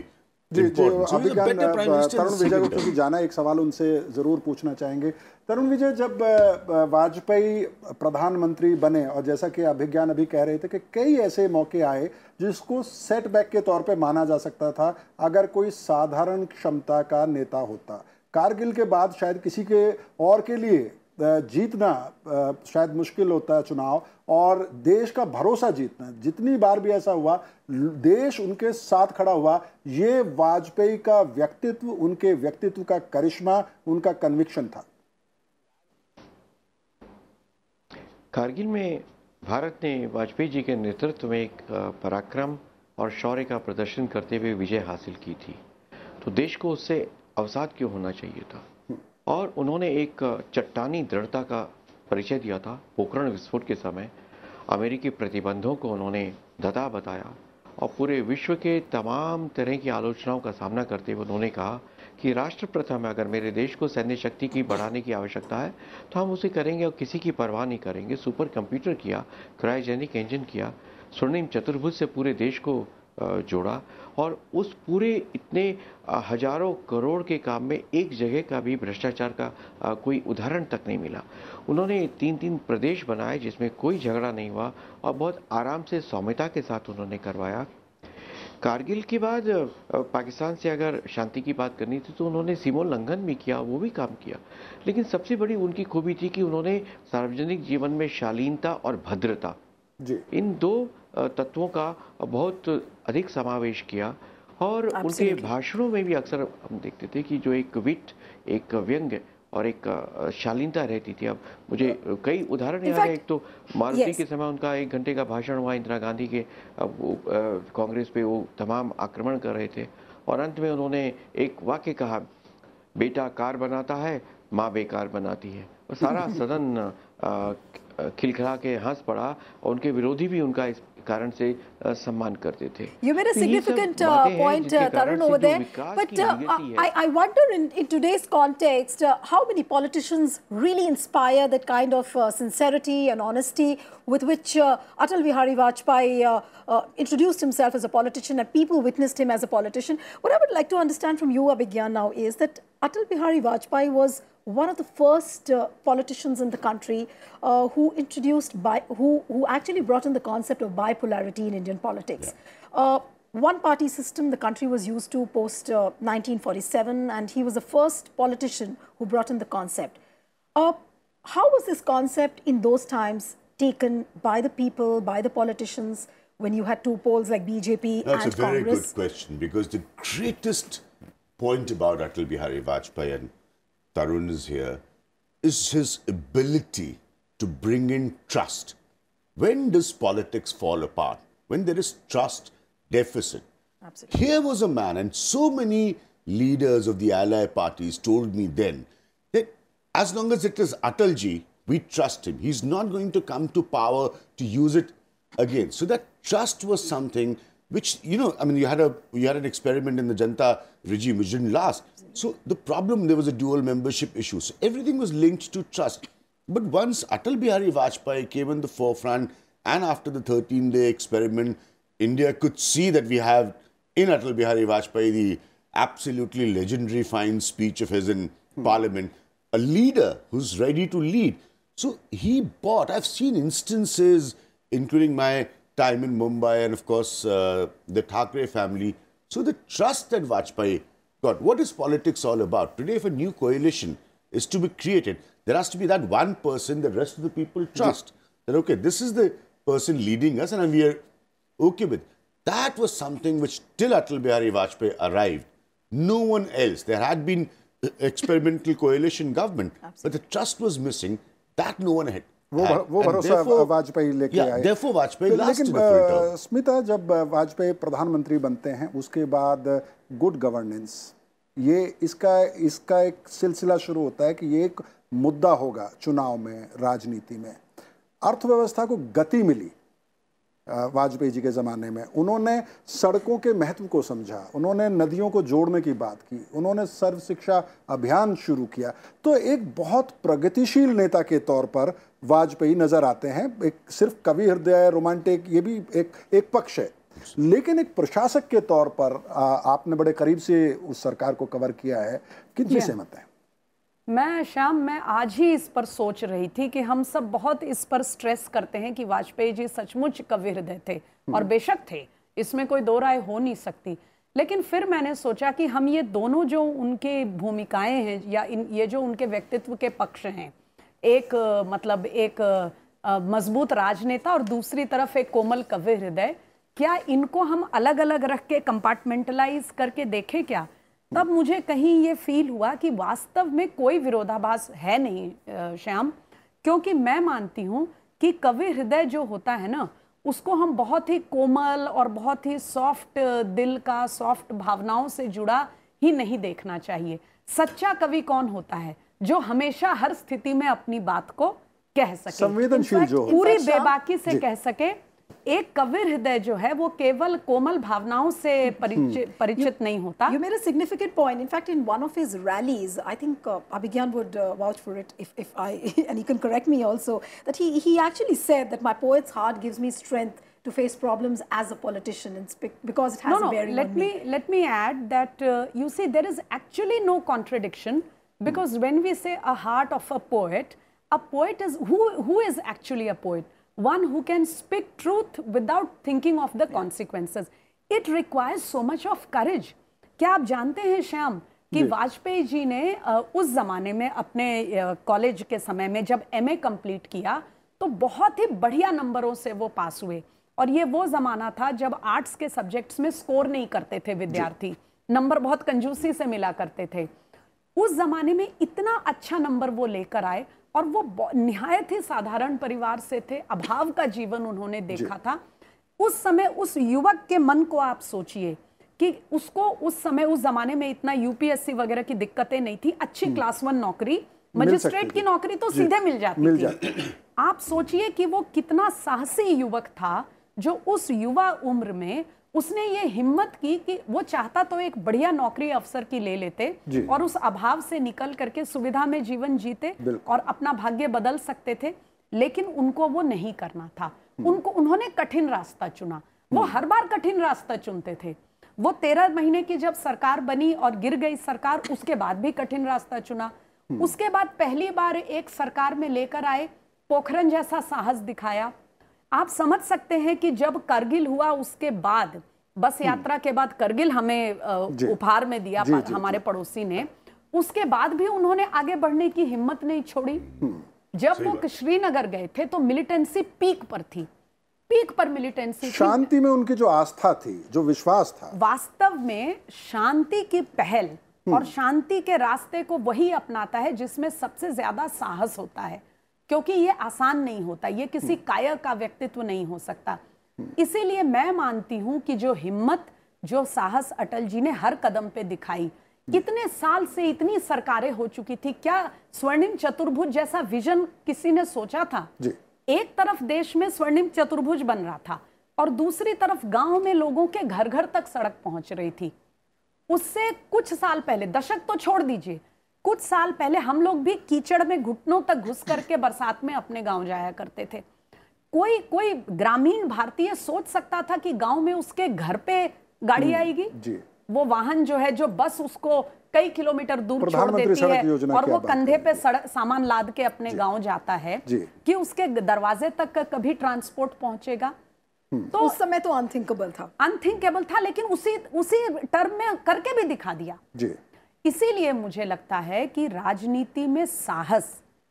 ji ji important. So he's a Abhijnana better prime minister Tarun than विजय को second क्योंकि term. जाना एक सवाल उनसे जरूर पूछना चाहेंगे। तरुण विजय, जब वाजपेयी प्रधानमंत्री बने और जैसा कि अभिज्ञान अभी कह रहे थे कि कई ऐसे मौके आए जिसको सेटबैक के तौर पे माना जा सकता था अगर कोई साधारण क्षमता का नेता होता। कारगिल के बाद शायद किसी के और के लिए जीतना शायद मुश्किल होता है चुनाव, और देश का भरोसा जीतना, जितनी बार भी ऐसा हुआ देश उनके साथ खड़ा हुआ। ये वाजपेयी का व्यक्तित्व, उनके व्यक्तित्व का करिश्मा, उनका कन्विक्शन था। कारगिल में भारत ने वाजपेयी जी के नेतृत्व में एक पराक्रम और शौर्य का प्रदर्शन करते हुए विजय हासिल की थी, तो देश को उससे अवसाद क्यों होना चाहिए था। और उन्होंने एक चट्टानी दृढ़ता का परिचय दिया था। पोखरण विस्फोट के समय अमेरिकी प्रतिबंधों को उन्होंने धता बताया और पूरे विश्व के तमाम तरह की आलोचनाओं का सामना करते हुए उन्होंने कहा कि राष्ट्र प्रथम है, अगर मेरे देश को सैन्य शक्ति की बढ़ाने की आवश्यकता है तो हम उसे करेंगे और किसी की परवाह नहीं करेंगे। सुपर कंप्यूटर किया, क्रायोजेनिक इंजन किया, स्वर्णिम चतुर्भुज से पूरे देश को जोड़ा, और उस पूरे इतने हजारों करोड़ के काम में एक जगह का भी भ्रष्टाचार का कोई उदाहरण तक नहीं मिला। उन्होंने तीन तीन प्रदेश बनाए जिसमें कोई झगड़ा नहीं हुआ और बहुत आराम से सौम्यता के साथ उन्होंने करवाया। कारगिल के बाद पाकिस्तान से अगर शांति की बात करनी थी तो उन्होंने सीमोल्लंघन भी किया, वो भी काम किया, लेकिन सबसे बड़ी उनकी खूबी थी कि उन्होंने सार्वजनिक जीवन में शालीनता और भद्रता, जी, इन दो तत्वों का बहुत अधिक समावेश किया। और उनके भाषणों में भी अक्सर हम देखते थे कि जो एक विट, एक व्यंग्य और एक शालीनता रहती थी। अब मुझे कई उदाहरण याद है। एक तो मारुति yes. के समय उनका एक घंटे का भाषण हुआ इंदिरा गांधी के कांग्रेस पे, वो तमाम आक्रमण कर रहे थे और अंत में उन्होंने एक वाक्य कहा, बेटा कार बनाता है, माँ बेकार बनाती है, और सारा सदन खिलखिला के हंस पड़ा और उनके विरोधी भी उनका इस कारण से सम्मान करते थे। You made a significant uh, point, uh, Tarun, over there. But uh, I, I wonder in, in today's context, uh, how many politicians really inspire that kind of uh, sincerity and honesty with which uh, Atal Bihari Vajpayee uh, uh, introduced himself as a politician and people witnessed him as a politician. What I would like to understand from you, Abhigyan, now is that Atal Bihari Vajpayee was one of the first uh, politicians in the country uh, who introduced, bi who, who actually brought in the concept of bipolarity in Indian politics. Yeah. Uh, one-party system the country was used to post uh, nineteen forty-seven, and he was the first politician who brought in the concept. Uh, how was this concept in those times taken by the people, by the politicians, when you had two poles like B J P That's and Congress? That's a very good question, because the greatest point about Atal Bihari Vajpayee, and Tarun is here, is his ability to bring in trust. When does politics fall apart? When there is trust deficit. Absolutely. Here was a man, and so many leaders of the ally parties told me then that as long as it is Atalji, we trust him. He's not going to come to power to use it again. So that trust was something which, you know, I mean, you had a you had an experiment in the Janta regime which didn't last. So the problem, there was a dual membership issue. So everything was linked to trust. But once Atal Bihari Vajpayee came in the forefront, and after the thirteen day experiment, India could see that we have in Atal Bihari Vajpayee the absolutely legendary fine speech of his in hmm. Parliament, a leader who's ready to lead. So he bought, I've seen instances, including my time in Mumbai and of course uh, the Thackeray family. So the trust that Vajpayee got. What is politics all about? Today, if a new coalition is to be created, there has to be that one person the rest of the people trust. That, okay, this is the person leading us and we are okay with. That was something which till Atal Bihari Vajpayee arrived, no one else. There had been experimental coalition government, Absolutely. But the trust was missing. That no one had. वो वो भरोसा वाजपेयी लेके आए। Therefore वाजपेयी लेकिन स्मिता, जब वाजपेयी प्रधानमंत्री बनते हैं उसके बाद गुड गवर्नेंस, ये इसका इसका एक सिलसिला शुरू होता है कि ये एक मुद्दा होगा चुनाव में, राजनीति में। अर्थव्यवस्था को गति मिली वाजपेयी जी के ज़माने में। उन्होंने सड़कों के महत्व को समझा, उन्होंने नदियों को जोड़ने की बात की, उन्होंने सर्व शिक्षा अभियान शुरू किया। तो एक बहुत प्रगतिशील नेता के तौर पर वाजपेयी नज़र आते हैं। एक सिर्फ कवि हृदय, रोमांटिक, ये भी एक एक पक्ष है। कोर्स। लेकिन एक प्रशासक के तौर पर आ, आपने बड़े करीब से उस सरकार को कवर किया है, कितनी सहमत है? मैं श्याम मैं आज ही इस पर सोच रही थी कि हम सब बहुत इस पर स्ट्रेस करते हैं कि वाजपेयी जी सचमुच कवि हृदय थे, और बेशक थे, इसमें कोई दो राय हो नहीं सकती। लेकिन फिर मैंने सोचा कि हम ये दोनों जो उनके भूमिकाएं हैं या इन ये जो उनके व्यक्तित्व के पक्ष हैं, एक मतलब एक मजबूत राजनेता और दूसरी तरफ एक कोमल कवि हृदय, क्या इनको हम अलग अलग रख के कंपार्टमेंटलाइज करके देखें क्या? तब मुझे कहीं ये फील हुआ कि वास्तव में कोई विरोधाभास है नहीं श्याम, क्योंकि मैं मानती हूँ कि कवि हृदय जो होता है ना, उसको हम बहुत ही कोमल और बहुत ही सॉफ्ट दिल का, सॉफ्ट भावनाओं से जुड़ा ही नहीं देखना चाहिए। सच्चा कवि कौन होता है? जो हमेशा हर स्थिति में अपनी बात को कह सके, संवेदनशील जो पूरी बेबाकी से कह सके। एक कवि हृदय जो है वो केवल कोमल भावनाओं से परिचित परिचित नहीं होता। You made a significant point. In fact, in one of his rallies, I think uh, Abhigyan would uh, vouch for it if, if I, and he can correct me also, that he, he actually said that my poet's heart gives me strength to face problems as a politician, and speak, because it has no, a no, bearing let on me. me. Let me add that, uh, you see, there is actually no contradiction, because mm. when we say a heart of a poet, a poet is, who, who is actually a poet? One who can speak truth without thinking of the consequences. It requires so much of courage. क्या आप जानते हैं श्याम कि वाजपेयी जी ने उस जमाने में अपने कॉलेज के समय में जब एमए कंप्लीट किया तो बहुत ही बढ़िया नंबरों से वो पास हुए, और ये वो जमाना था जब आर्ट्स के सब्जेक्ट्स में स्कोर नहीं करते थे विद्यार्थी, नंबर बहुत कंजूसी से मिला करते थे। उस जमाने में इतना अच्छा नंबर वो लेकर आए, और वो निहायत ही साधारण परिवार से थे, अभाव का जीवन उन्होंने देखा था। उस समय उस युवक के मन को आप सोचिए कि उसको उस समय उस जमाने में इतना यूपीएससी वगैरह की दिक्कतें नहीं थी, अच्छी क्लास वन नौकरी, मजिस्ट्रेट की नौकरी तो सीधे मिल जाती मिल थी। जाती। आप सोचिए कि वो कितना साहसी युवक था जो उस युवा उम्र में उसने ये हिम्मत की कि वो चाहता तो एक बढ़िया नौकरी अफसर की ले लेते और उस अभाव से निकल करके सुविधा में जीवन जीते और अपना भाग्य बदल सकते थे, लेकिन उनको वो नहीं करना था। उनको उन्होंने कठिन रास्ता चुना। वो हर बार कठिन रास्ता चुनते थे। वो तेरह महीने की जब सरकार बनी और गिर गई सरकार, उसके बाद भी कठिन रास्ता चुना। उसके बाद पहली बार एक सरकार में लेकर आए, पोखरण जैसा साहस दिखाया। आप समझ सकते हैं कि जब करगिल हुआ उसके बाद, बस यात्रा के बाद करगिल हमें उपहार में दिया जी, जी, हमारे जी, पड़ोसी ने, उसके बाद भी उन्होंने आगे बढ़ने की हिम्मत नहीं छोड़ी। जब वो श्रीनगर गए थे तो मिलिटेंसी पीक पर थी, पीक पर मिलिटेंसी, शांति में उनकी जो आस्था थी, जो विश्वास था, वास्तव में शांति की पहल और शांति के रास्ते को वही अपनाता है जिसमें सबसे ज्यादा साहस होता है, क्योंकि ये आसान नहीं होता, ये किसी कायर का व्यक्तित्व नहीं हो सकता। इसीलिए मैं मानती हूं कि जो हिम्मत, जो साहस अटल जी ने हर कदम पे दिखाई, इतने साल से इतनी सरकारें हो चुकी थी, क्या स्वर्णिम चतुर्भुज जैसा विजन किसी ने सोचा था? जी। एक तरफ देश में स्वर्णिम चतुर्भुज बन रहा था और दूसरी तरफ गांव में लोगों के घर घर तक सड़क पहुंच रही थी। उससे कुछ साल पहले, दशक तो छोड़ दीजिए, कुछ साल पहले हम लोग भी कीचड़ में घुटनों तक घुस करके बरसात में अपने गांव जाया करते थे। कोई कोई ग्रामीण भारतीय सोच सकता था कि गांव में उसके घर पे गाड़ी आएगी? जी। वो वाहन जो है, जो बस उसको कई किलोमीटर दूर छोड़ देती है और वो कंधे पे सड़क सामान लाद के अपने गांव जाता है, कि उसके दरवाजे तक कभी ट्रांसपोर्ट पहुंचेगा? तो उस समय तो अनथिंकेबल था, अनथिंकेबल था, लेकिन उसी उसी टर्म में करके भी दिखा दिया। जी। इसीलिए मुझे लगता है कि राजनीति में साहस,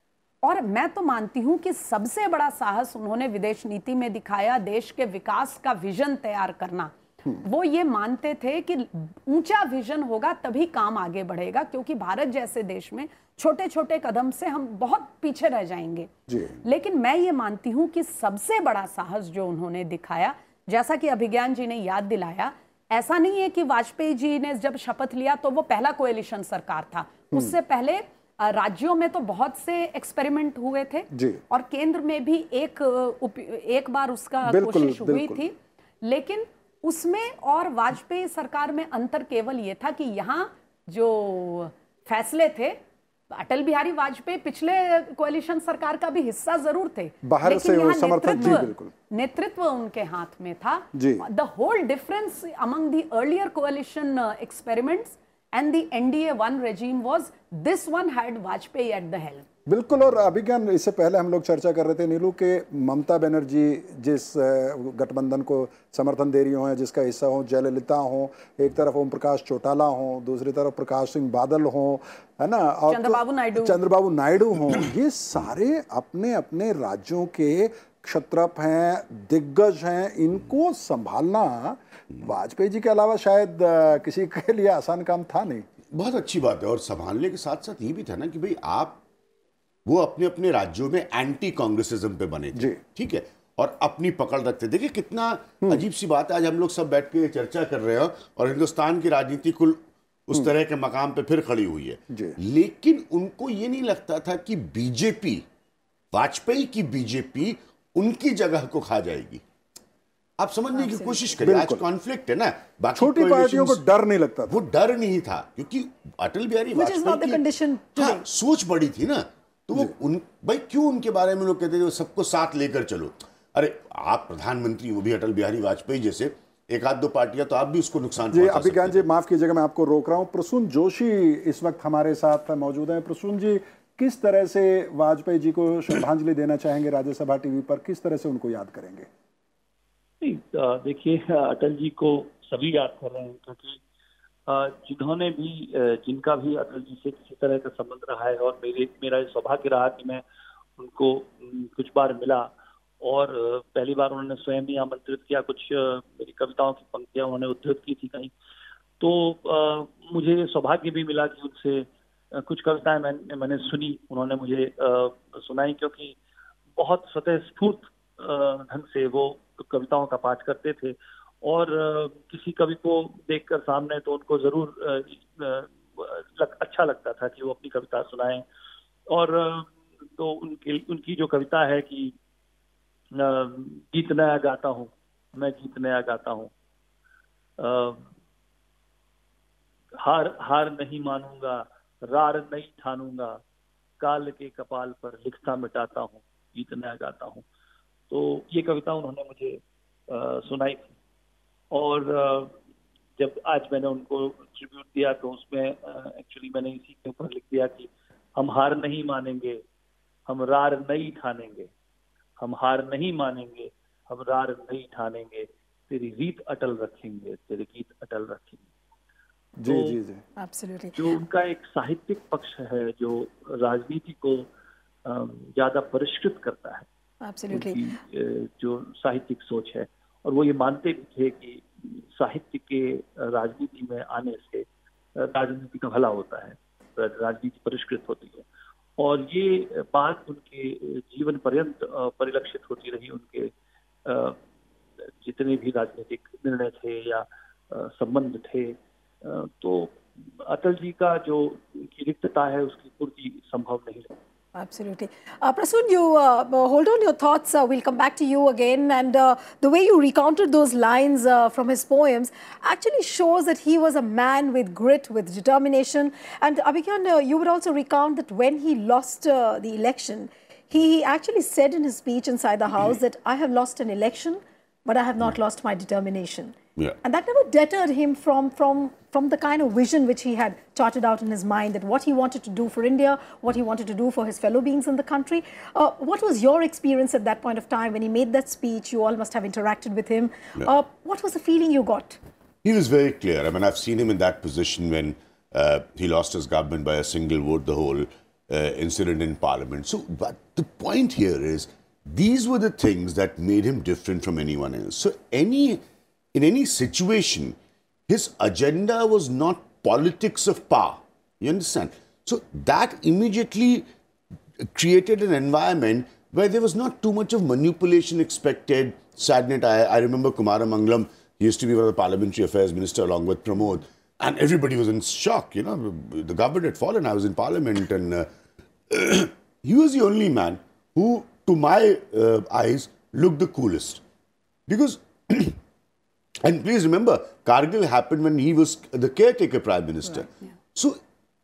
और मैं तो मानती हूं कि सबसे बड़ा साहस उन्होंने विदेश नीति में दिखाया, देश के विकास का विजन तैयार करना। वो ये मानते थे कि ऊंचा विजन होगा तभी काम आगे बढ़ेगा, क्योंकि भारत जैसे देश में छोटे छोटे कदम से हम बहुत पीछे रह जाएंगे। लेकिन मैं ये मानती हूं कि सबसे बड़ा साहस जो उन्होंने दिखाया, जैसा कि अभिज्ञान जी ने याद दिलाया, ऐसा नहीं है कि वाजपेयी जी ने जब शपथ लिया तो वो पहला कोएलिशन सरकार था। उससे पहले राज्यों में तो बहुत से एक्सपेरिमेंट हुए थे और केंद्र में भी एक एक बार उसका कोशिश हुई थी, लेकिन उसमें और वाजपेयी सरकार में अंतर केवल ये था कि यहाँ जो फैसले थे अटल बिहारी वाजपेयी पिछले कोalition सरकार का भी हिस्सा जरूर थे, बाहर से वो समर्थन, जी बिल्कुल, नेतृत्व उनके हाथ में था। The whole difference among the earlier coalition experiments and the NDA one regime was this one had Vajpayee at the helm. बिल्कुल। और अभिज्ञान, इससे पहले हम लोग चर्चा कर रहे थे नीलू के ममता बनर्जी जिस गठबंधन को समर्थन दे रही हो, जिसका हिस्सा हो, जयललिता हो, एक तरफ ओम प्रकाश चौटाला हो, दूसरी तरफ प्रकाश सिंह बादल हो, है ना, और चंद्रबाबू नायडू चंद्रबाबू नायडू हो, ये सारे अपने अपने राज्यों के क्षत्रप हैं, दिग्गज हैं। इनको संभालना वाजपेयी जी के अलावा शायद किसी के लिए आसान काम था नहीं। बहुत अच्छी बात है। और संभालने के साथ साथ ये भी था ना कि भाई आप वो अपने अपने राज्यों में एंटी कांग्रेसिज्म पे बने थे, ठीक है, और अपनी पकड़ रखते। देखिए कितना अजीब सी बात है, आज हम लोग सब बैठ के चर्चा कर रहे हो और हिंदुस्तान की राजनीति कुल उस तरह के मकाम पे फिर खड़ी हुई है, लेकिन उनको ये नहीं लगता था कि बीजेपी, वाजपेयी की बीजेपी उनकी जगह को खा जाएगी। आप समझने की कोशिश करिए, आज कॉन्फ्लिक्ट है ना, बाकी छोटी पार्टियों को डर नहीं लगता था। वो डर नहीं था क्योंकि अटल बिहारी वाजपेयी की हाँ, सोच बड़ी थी ना, तो वो उन भाई क्यों उनके बारे में लोग कहते थे सबको साथ लेकर चलो। अरे आप प्रधानमंत्री, वो भी अटल बिहारी वाजपेयी जैसे, एक आध दो पार्टियां तो आप भी उसको नुकसान जी। अभिज्ञान जी माफ कीजिएगा, मैं आपको रोक रहा हूं। प्रसून जोशी इस वक्त हमारे साथ मौजूद हैं। प्रसून जी, किस तरह से वाजपेयी जी को श्रद्धांजलि देना चाहेंगे राज्यसभा टीवी पर, किस तरह से उनको याद करेंगे? देखिए, अटल जी को सभी याद कर रहे हैं क्योंकि जिन्होंने भी, जिनका भी अटल जी से किसी तरह का संबंध रहा है, और मेरे मेरा सौभाग्य रहा कि मैं उनको कुछ बार मिला, और पहली बार उन्होंने स्वयं ही आमंत्रित किया, कुछ मेरी कविताओं की पंक्तियां उन्होंने उद्धृत की थी कहीं, तो आ, मुझे सौभाग्य भी मिला कि उनसे कुछ कविताएं मैंने मैंने सुनी, उन्होंने मुझे आ, सुनाई, क्योंकि बहुत स्वतःस्फूर्त ढंग से वो कविताओं का पाठ करते थे, और किसी कवि को देखकर सामने तो उनको जरूर लग, अच्छा लगता था कि वो अपनी कविता सुनाएं। और तो उनकी उनकी जो कविता है कि गीत नया गाता हूँ, मैं गीत नया गाता हूँ, हार हार नहीं मानूंगा, रार नहीं ठानूंगा, काल के कपाल पर लिखता मिटाता हूँ, गीत नया गाता हूँ। तो ये कविता उन्होंने मुझे आ, सुनाई थी, और जब आज मैंने उनको ट्रिब्यूट दिया तो उसमें एक्चुअली मैंने इसी के ऊपर लिख दिया कि हम हार नहीं मानेंगे, हम रार नहीं ठानेंगे, हम हार नहीं मानेंगे, हम रार नहीं ठानेंगे, तेरी रीत अटल रखेंगे, तेरे गीत अटल रखेंगे। जी तो जी जी एब्सोल्युटली। जो उनका एक साहित्यिक पक्ष है जो राजनीति को ज्यादा परिष्कृत करता है, एब्सोल्युटली, जो साहित्यिक सोच है, और वो ये मानते भी थे कि साहित्य के राजनीति में आने से राजनीति का भला होता है, राजनीति परिष्कृत होती है, और ये बात उनके जीवन पर्यंत परिलक्षित होती रही। उनके जितने भी राजनीतिक निर्णय थे या संबंध थे, तो अटल जी का जो उनकी रिक्तता है उसकी पूर्ति संभव नहीं है। Absolutely. Uh, Prasoon, you uh, hold on your thoughts. Uh, we'll come back to you again. And uh, the way you recounted those lines uh, from his poems actually shows that he was a man with grit, with determination. And Abhigyan, uh, you would also recount that when he lost uh, the election, he actually said in his speech inside the House that I have lost an election, but I have not lost my determination. Yeah. And that never deterred him from, from, from the kind of vision which he had charted out in his mind, that what he wanted to do for India, what he wanted to do for his fellow beings in the country. Uh, what was your experience at that point of time when he made that speech? You all must have interacted with him. Yeah. Uh, what was the feeling you got? He was very clear. I mean, I've seen him in that position when uh, he lost his government by a single vote, the whole uh, incident in Parliament. So, but the point here is, these were the things that made him different from anyone else. So, any... in any situation, his agenda was not politics of power. You understand? So that immediately created an environment where there was not too much of manipulation expected. Sadness, I, I remember Kumara Mangalam, he used to be one of the Parliamentary Affairs Minister along with Pramod, and everybody was in shock. You know, the government had fallen, I was in Parliament, and uh, he was the only man who, to my uh, eyes, looked the coolest. Because and please remember, Kargil happened when he was the caretaker Prime Minister. Right, yeah. So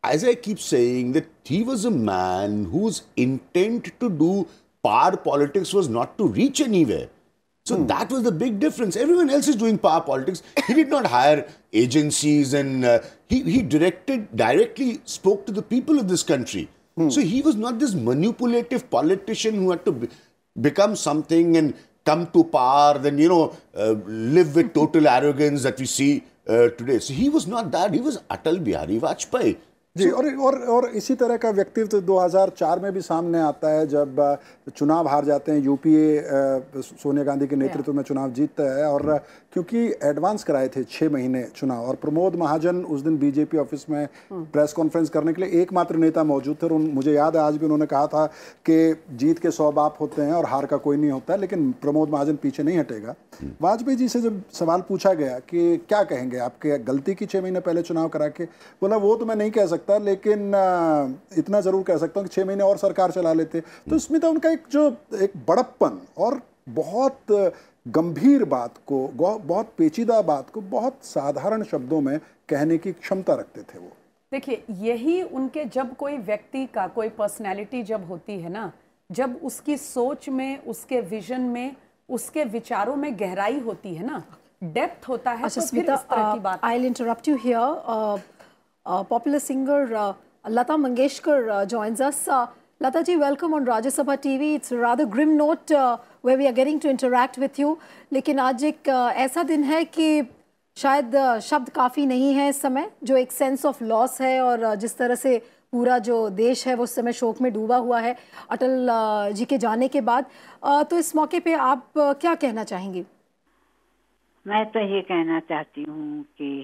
as I keep saying, that he was a man whose intent to do power politics was not to reach anywhere. So hmm. that was the big difference. Everyone else is doing power politics. He did not hire agencies, and uh, he, he directed, directly spoke to the people of this country. Hmm. So he was not this manipulative politician who had to be, become something and come to power, then, you know, uh, live with total arrogance that we see uh, today. So he was not that. He was Atal Bihari Vajpayee. जी, और और और इसी तरह का व्यक्तित्व दो हज़ार चार में भी सामने आता है जब चुनाव हार जाते हैं, यूपीए सोनिया गांधी के नेतृत्व में चुनाव जीतता है, और क्योंकि एडवांस कराए थे छः महीने चुनाव, और प्रमोद महाजन उस दिन बीजेपी ऑफिस में प्रेस कॉन्फ्रेंस करने के लिए एकमात्र नेता मौजूद थे, और मुझे याद है आज भी उन्होंने कहा था कि जीत के सौ बाप होते हैं और हार का कोई नहीं होता है, लेकिन प्रमोद महाजन पीछे नहीं हटेगा। वाजपेयी जी से जब सवाल पूछा गया कि क्या कहेंगे, आपके गलती की छः महीने पहले चुनाव करा के, बोला वो तो मैं नहीं कह सकता, लेकिन इतना जरूर कह सकता हूँ कि छह महीने और सरकार चला लेते। तो इसमें तो उनका एक जो एक बड़प्पन और बहुत गंभीर बात को, बहुत पेचीदा बात को बहुत साधारण शब्दों में कहने की क्षमता रखते थे वो। देखिए, यही उनके, जब कोई व्यक्ति का कोई पर्सनैलिटी जब होती है ना, जब उसकी सोच में, उसके विजन में, उसके विचारों में गहराई होती है ना, डेप्थ होता है, तो फिर इस तरह की बात। I will interrupt you here. Uh, popular singer uh, Lata Mangeshkar uh, joins us. Uh, Lata ji, welcome on Rajya Sabha T V. It's a rather grim note uh, where we are getting to interact with you. लेकिन आज एक uh, ऐसा दिन है कि शायद uh, शब्द काफ़ी नहीं है इस समय, जो एक सेंस ऑफ लॉस है, और uh, जिस तरह से पूरा जो देश है वो उस समय शोक में डूबा हुआ है अटल uh, जी के जाने के बाद। uh, तो इस मौके पे आप uh, क्या कहना चाहेंगी? मैं तो ये कहना चाहती हूँ कि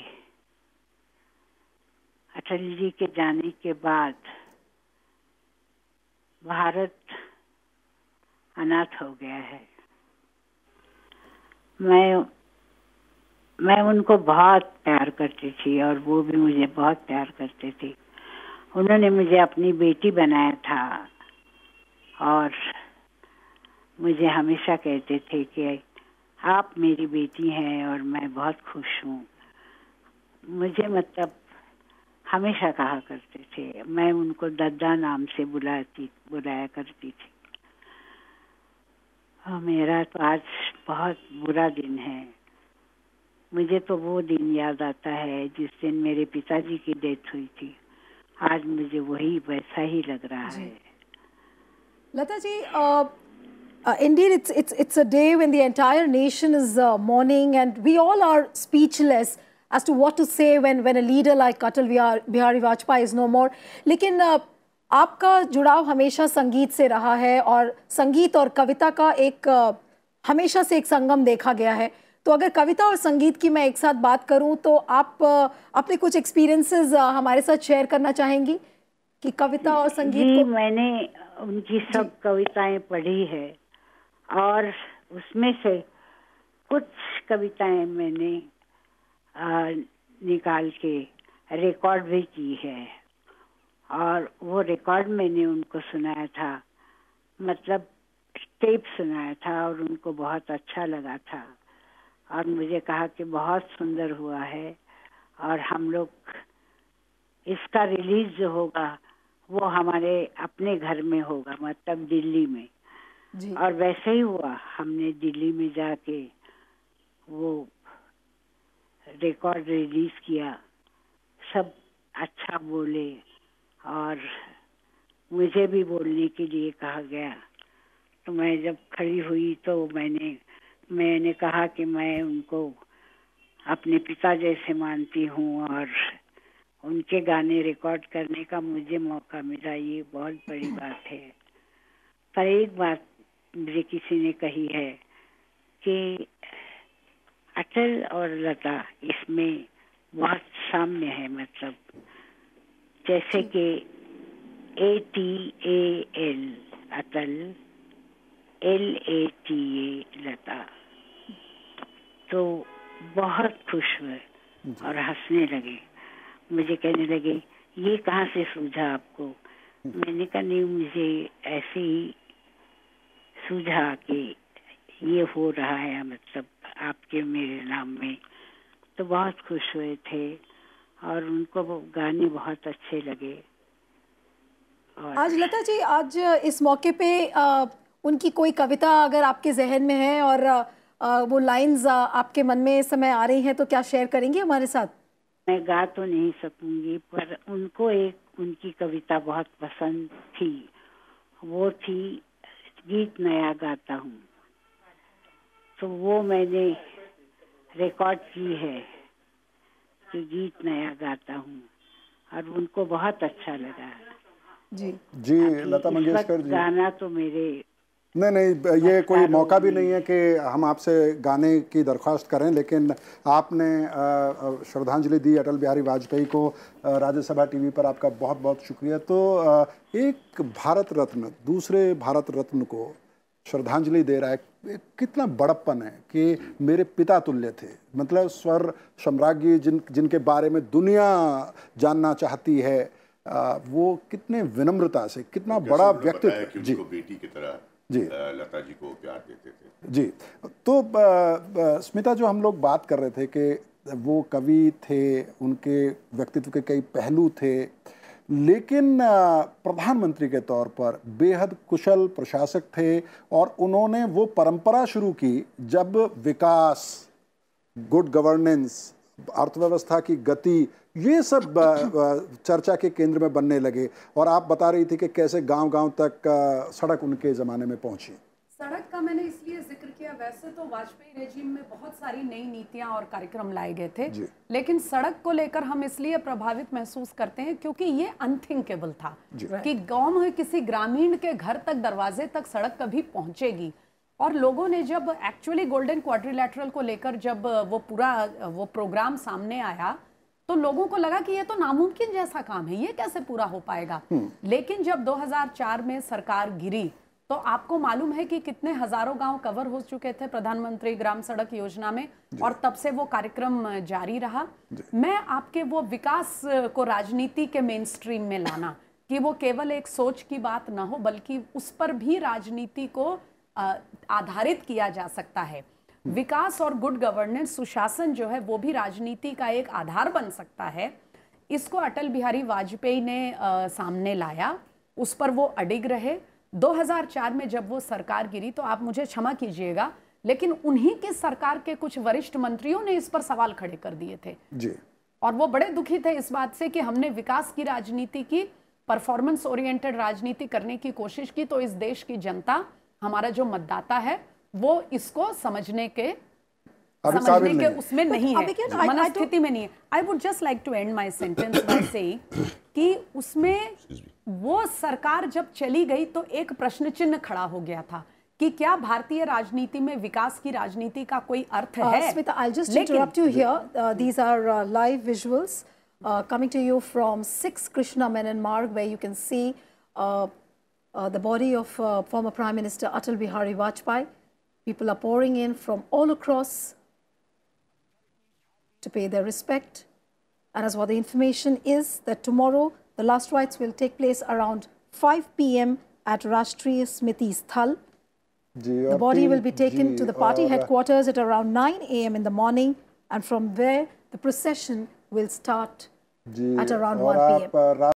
अटल जी के जाने के बाद भारत अनाथ हो गया है। मैं मैं उनको बहुत प्यार करती थी और वो भी मुझे बहुत प्यार करते थे। उन्होंने मुझे अपनी बेटी बनाया था और मुझे हमेशा कहते थे कि आप मेरी बेटी हैं और मैं बहुत खुश हूँ। मुझे मतलब हमेशा कहा करते थे। मैं उनको दद्दा नाम से बुलाती बुलाया करती थी। और मेरा तो आज बहुत बुरा दिन है। मुझे तो वो दिन याद आता है जिस दिन मेरे पिताजी की डेथ हुई थी। आज मुझे वही वैसा ही लग रहा है। Lata ji, uh, uh, indeed it's it's it's a day when the entire nation is uh, mourning, and we all are speechless as to what to say when when a leader like Atal Bihari Vajpayee is no more. लेकिन uh, आपका जुड़ाव हमेशा संगीत से रहा है, और संगीत और कविता का एक uh, हमेशा से एक संगम देखा गया है। तो अगर कविता और संगीत की मैं एक साथ बात करूं, तो आप uh, अपने कुछ एक्सपीरियंसेस uh, हमारे साथ शेयर करना चाहेंगी कि कविता और संगीत जी, को? मैंने उनकी सब कविताएं पढ़ी है और उसमें से कुछ कविताएं मैंने आ, निकाल के रिकॉर्ड भी की है, और वो रिकॉर्ड मैंने उनको सुनाया था, मतलब टेप सुनाया था, और उनको बहुत अच्छा लगा था और मुझे कहा कि बहुत सुंदर हुआ है और हम लोग इसका रिलीज जो होगा वो हमारे अपने घर में होगा, मतलब दिल्ली में जी। और वैसे ही हुआ। हमने दिल्ली में जाके वो रिकॉर्ड रिलीज किया, सब अच्छा बोले और मुझे भी बोलने के लिए कहा गया। तो मैं जब खड़ी हुई तो मैंने मैंने कहा कि मैं उनको अपने पिता जैसे मानती हूँ और उनके गाने रिकॉर्ड करने का मुझे मौका मिला, ये बहुत बड़ी बात है। पर एक बात मुझे किसी ने कही है कि अटल और लता इसमें बहुत साम्य है, मतलब जैसे कि A T A L Atal, L A T A Lata. तो बहुत खुश हुए और हंसने लगे, मुझे कहने लगे ये कहाँ से सूझा आपको? मैंने कहा नहीं, मुझे ऐसे ही सूझा कि ये हो रहा है, मतलब आपके मेरे नाम में। तो बहुत खुश हुए थे और उनको वो गाने बहुत अच्छे लगे। और आज लता जी, आज इस मौके पे आ, उनकी कोई कविता अगर आपके जहन में है और आ, वो लाइंस आपके मन में इस समय आ रही हैं तो क्या शेयर करेंगे हमारे साथ? मैं गा तो नहीं सकूंगी, पर उनको एक उनकी कविता बहुत पसंद थी। वो थी गीत नया गाता हूँ, तो वो मैंने रिकॉर्ड की है कि गीत नया गाता हूँ, और उनको बहुत अच्छा लगा। जी जी लता मंगेशकर जी, गाना तो मेरे नहीं नहीं ये कोई मौका भी नहीं है कि हम आपसे गाने की दरख्वास्त करें, लेकिन आपने श्रद्धांजलि दी अटल बिहारी वाजपेयी को। राज्यसभा टीवी पर आपका बहुत बहुत शुक्रिया। तो एक भारत रत्न दूसरे भारत रत्न को श्रद्धांजलि दे रहा है, कितना बड़प्पन है कि मेरे पिता तुल्य थे। मतलब स्वर सम्राज्ञी जिन जिनके बारे में दुनिया जानना चाहती है, वो कितने विनम्रता से, कितना बड़ा व्यक्तित्व। जी बेटी की तरह जी लता जी को प्यार देते थे। जी तो स्मिता, जो हम लोग बात कर रहे थे कि वो कवि थे, उनके व्यक्तित्व के कई पहलू थे, लेकिन प्रधानमंत्री के तौर पर बेहद कुशल प्रशासक थे और उन्होंने वो परंपरा शुरू की जब विकास, गुड गवर्नेंस, अर्थव्यवस्था की गति, ये सब चर्चा के केंद्र में बनने लगे। और आप बता रही थी कि कैसे गांव-गांव तक सड़क उनके ज़माने में पहुंची। सड़क का मैंने इसलिए जिक्र किया, वैसे तो वाजपेयी रेजिम में बहुत सारी नई नीतियां और कार्यक्रम लाए गए थे, लेकिन सड़क को लेकर हम इसलिए प्रभावित महसूस करते हैं क्योंकि ये अनथिंकेबल था कि गांव में किसी ग्रामीण के घर तक, दरवाजे तक सड़क कभी पहुंचेगी। और लोगों ने जब एक्चुअली गोल्डन क्वाड्रिलैटरल को लेकर जब वो पूरा वो प्रोग्राम सामने आया तो लोगों को लगा कि ये तो नामुमकिन जैसा काम है, ये कैसे पूरा हो पाएगा। लेकिन जब दो हज़ार चार में सरकार गिरी तो आपको मालूम है कि कितने हजारों गांव कवर हो चुके थे प्रधानमंत्री ग्राम सड़क योजना में, और तब से वो कार्यक्रम जारी रहा। मैं आपके वो विकास को राजनीति के मेन स्ट्रीम में लाना, कि वो केवल एक सोच की बात ना हो बल्कि उस पर भी राजनीति को आधारित किया जा सकता है। विकास और गुड गवर्नेंस, सुशासन जो है वो भी राजनीति का एक आधार बन सकता है। इसको अटल बिहारी वाजपेयी ने आ, सामने लाया, उस पर वो अडिग रहे। दो हज़ार चार में जब वो सरकार गिरी तो आप मुझे क्षमा कीजिएगा, लेकिन उन्हीं के सरकार के कुछ वरिष्ठ मंत्रियों ने इस पर सवाल खड़े कर दिए थे जी। और वो बड़े दुखी थे इस बात से कि हमने विकास की राजनीति की, परफॉर्मेंस ओरिएंटेड राजनीति करने की कोशिश की, तो इस देश की जनता, हमारा जो मतदाता है, वो इसको समझने के समझने के उसमें नहीं है, मनस्थिति में नहीं है। I would just like to end my sentence by saying कि उसमें वो सरकार जब चली गई तो एक प्रश्न चिन्ह खड़ा हो गया था कि क्या भारतीय राजनीति में विकास की राजनीति का कोई अर्थ है। Smita, I'll just interrupt you here. Uh, these are uh, live visuals uh, coming to you from six Krishna Menon Marg, where you can see uh, uh, the body of uh, former Prime Minister Atal Bihari Vajpayee. People are pouring in from all across to pay their respect. And as what the information is that tomorrow the last rites will take place around five p m at Rashtriya Smiti Sthal. The body will be taken to the party headquarters at around nine a m in the morning, and from there the procession will start at around one p m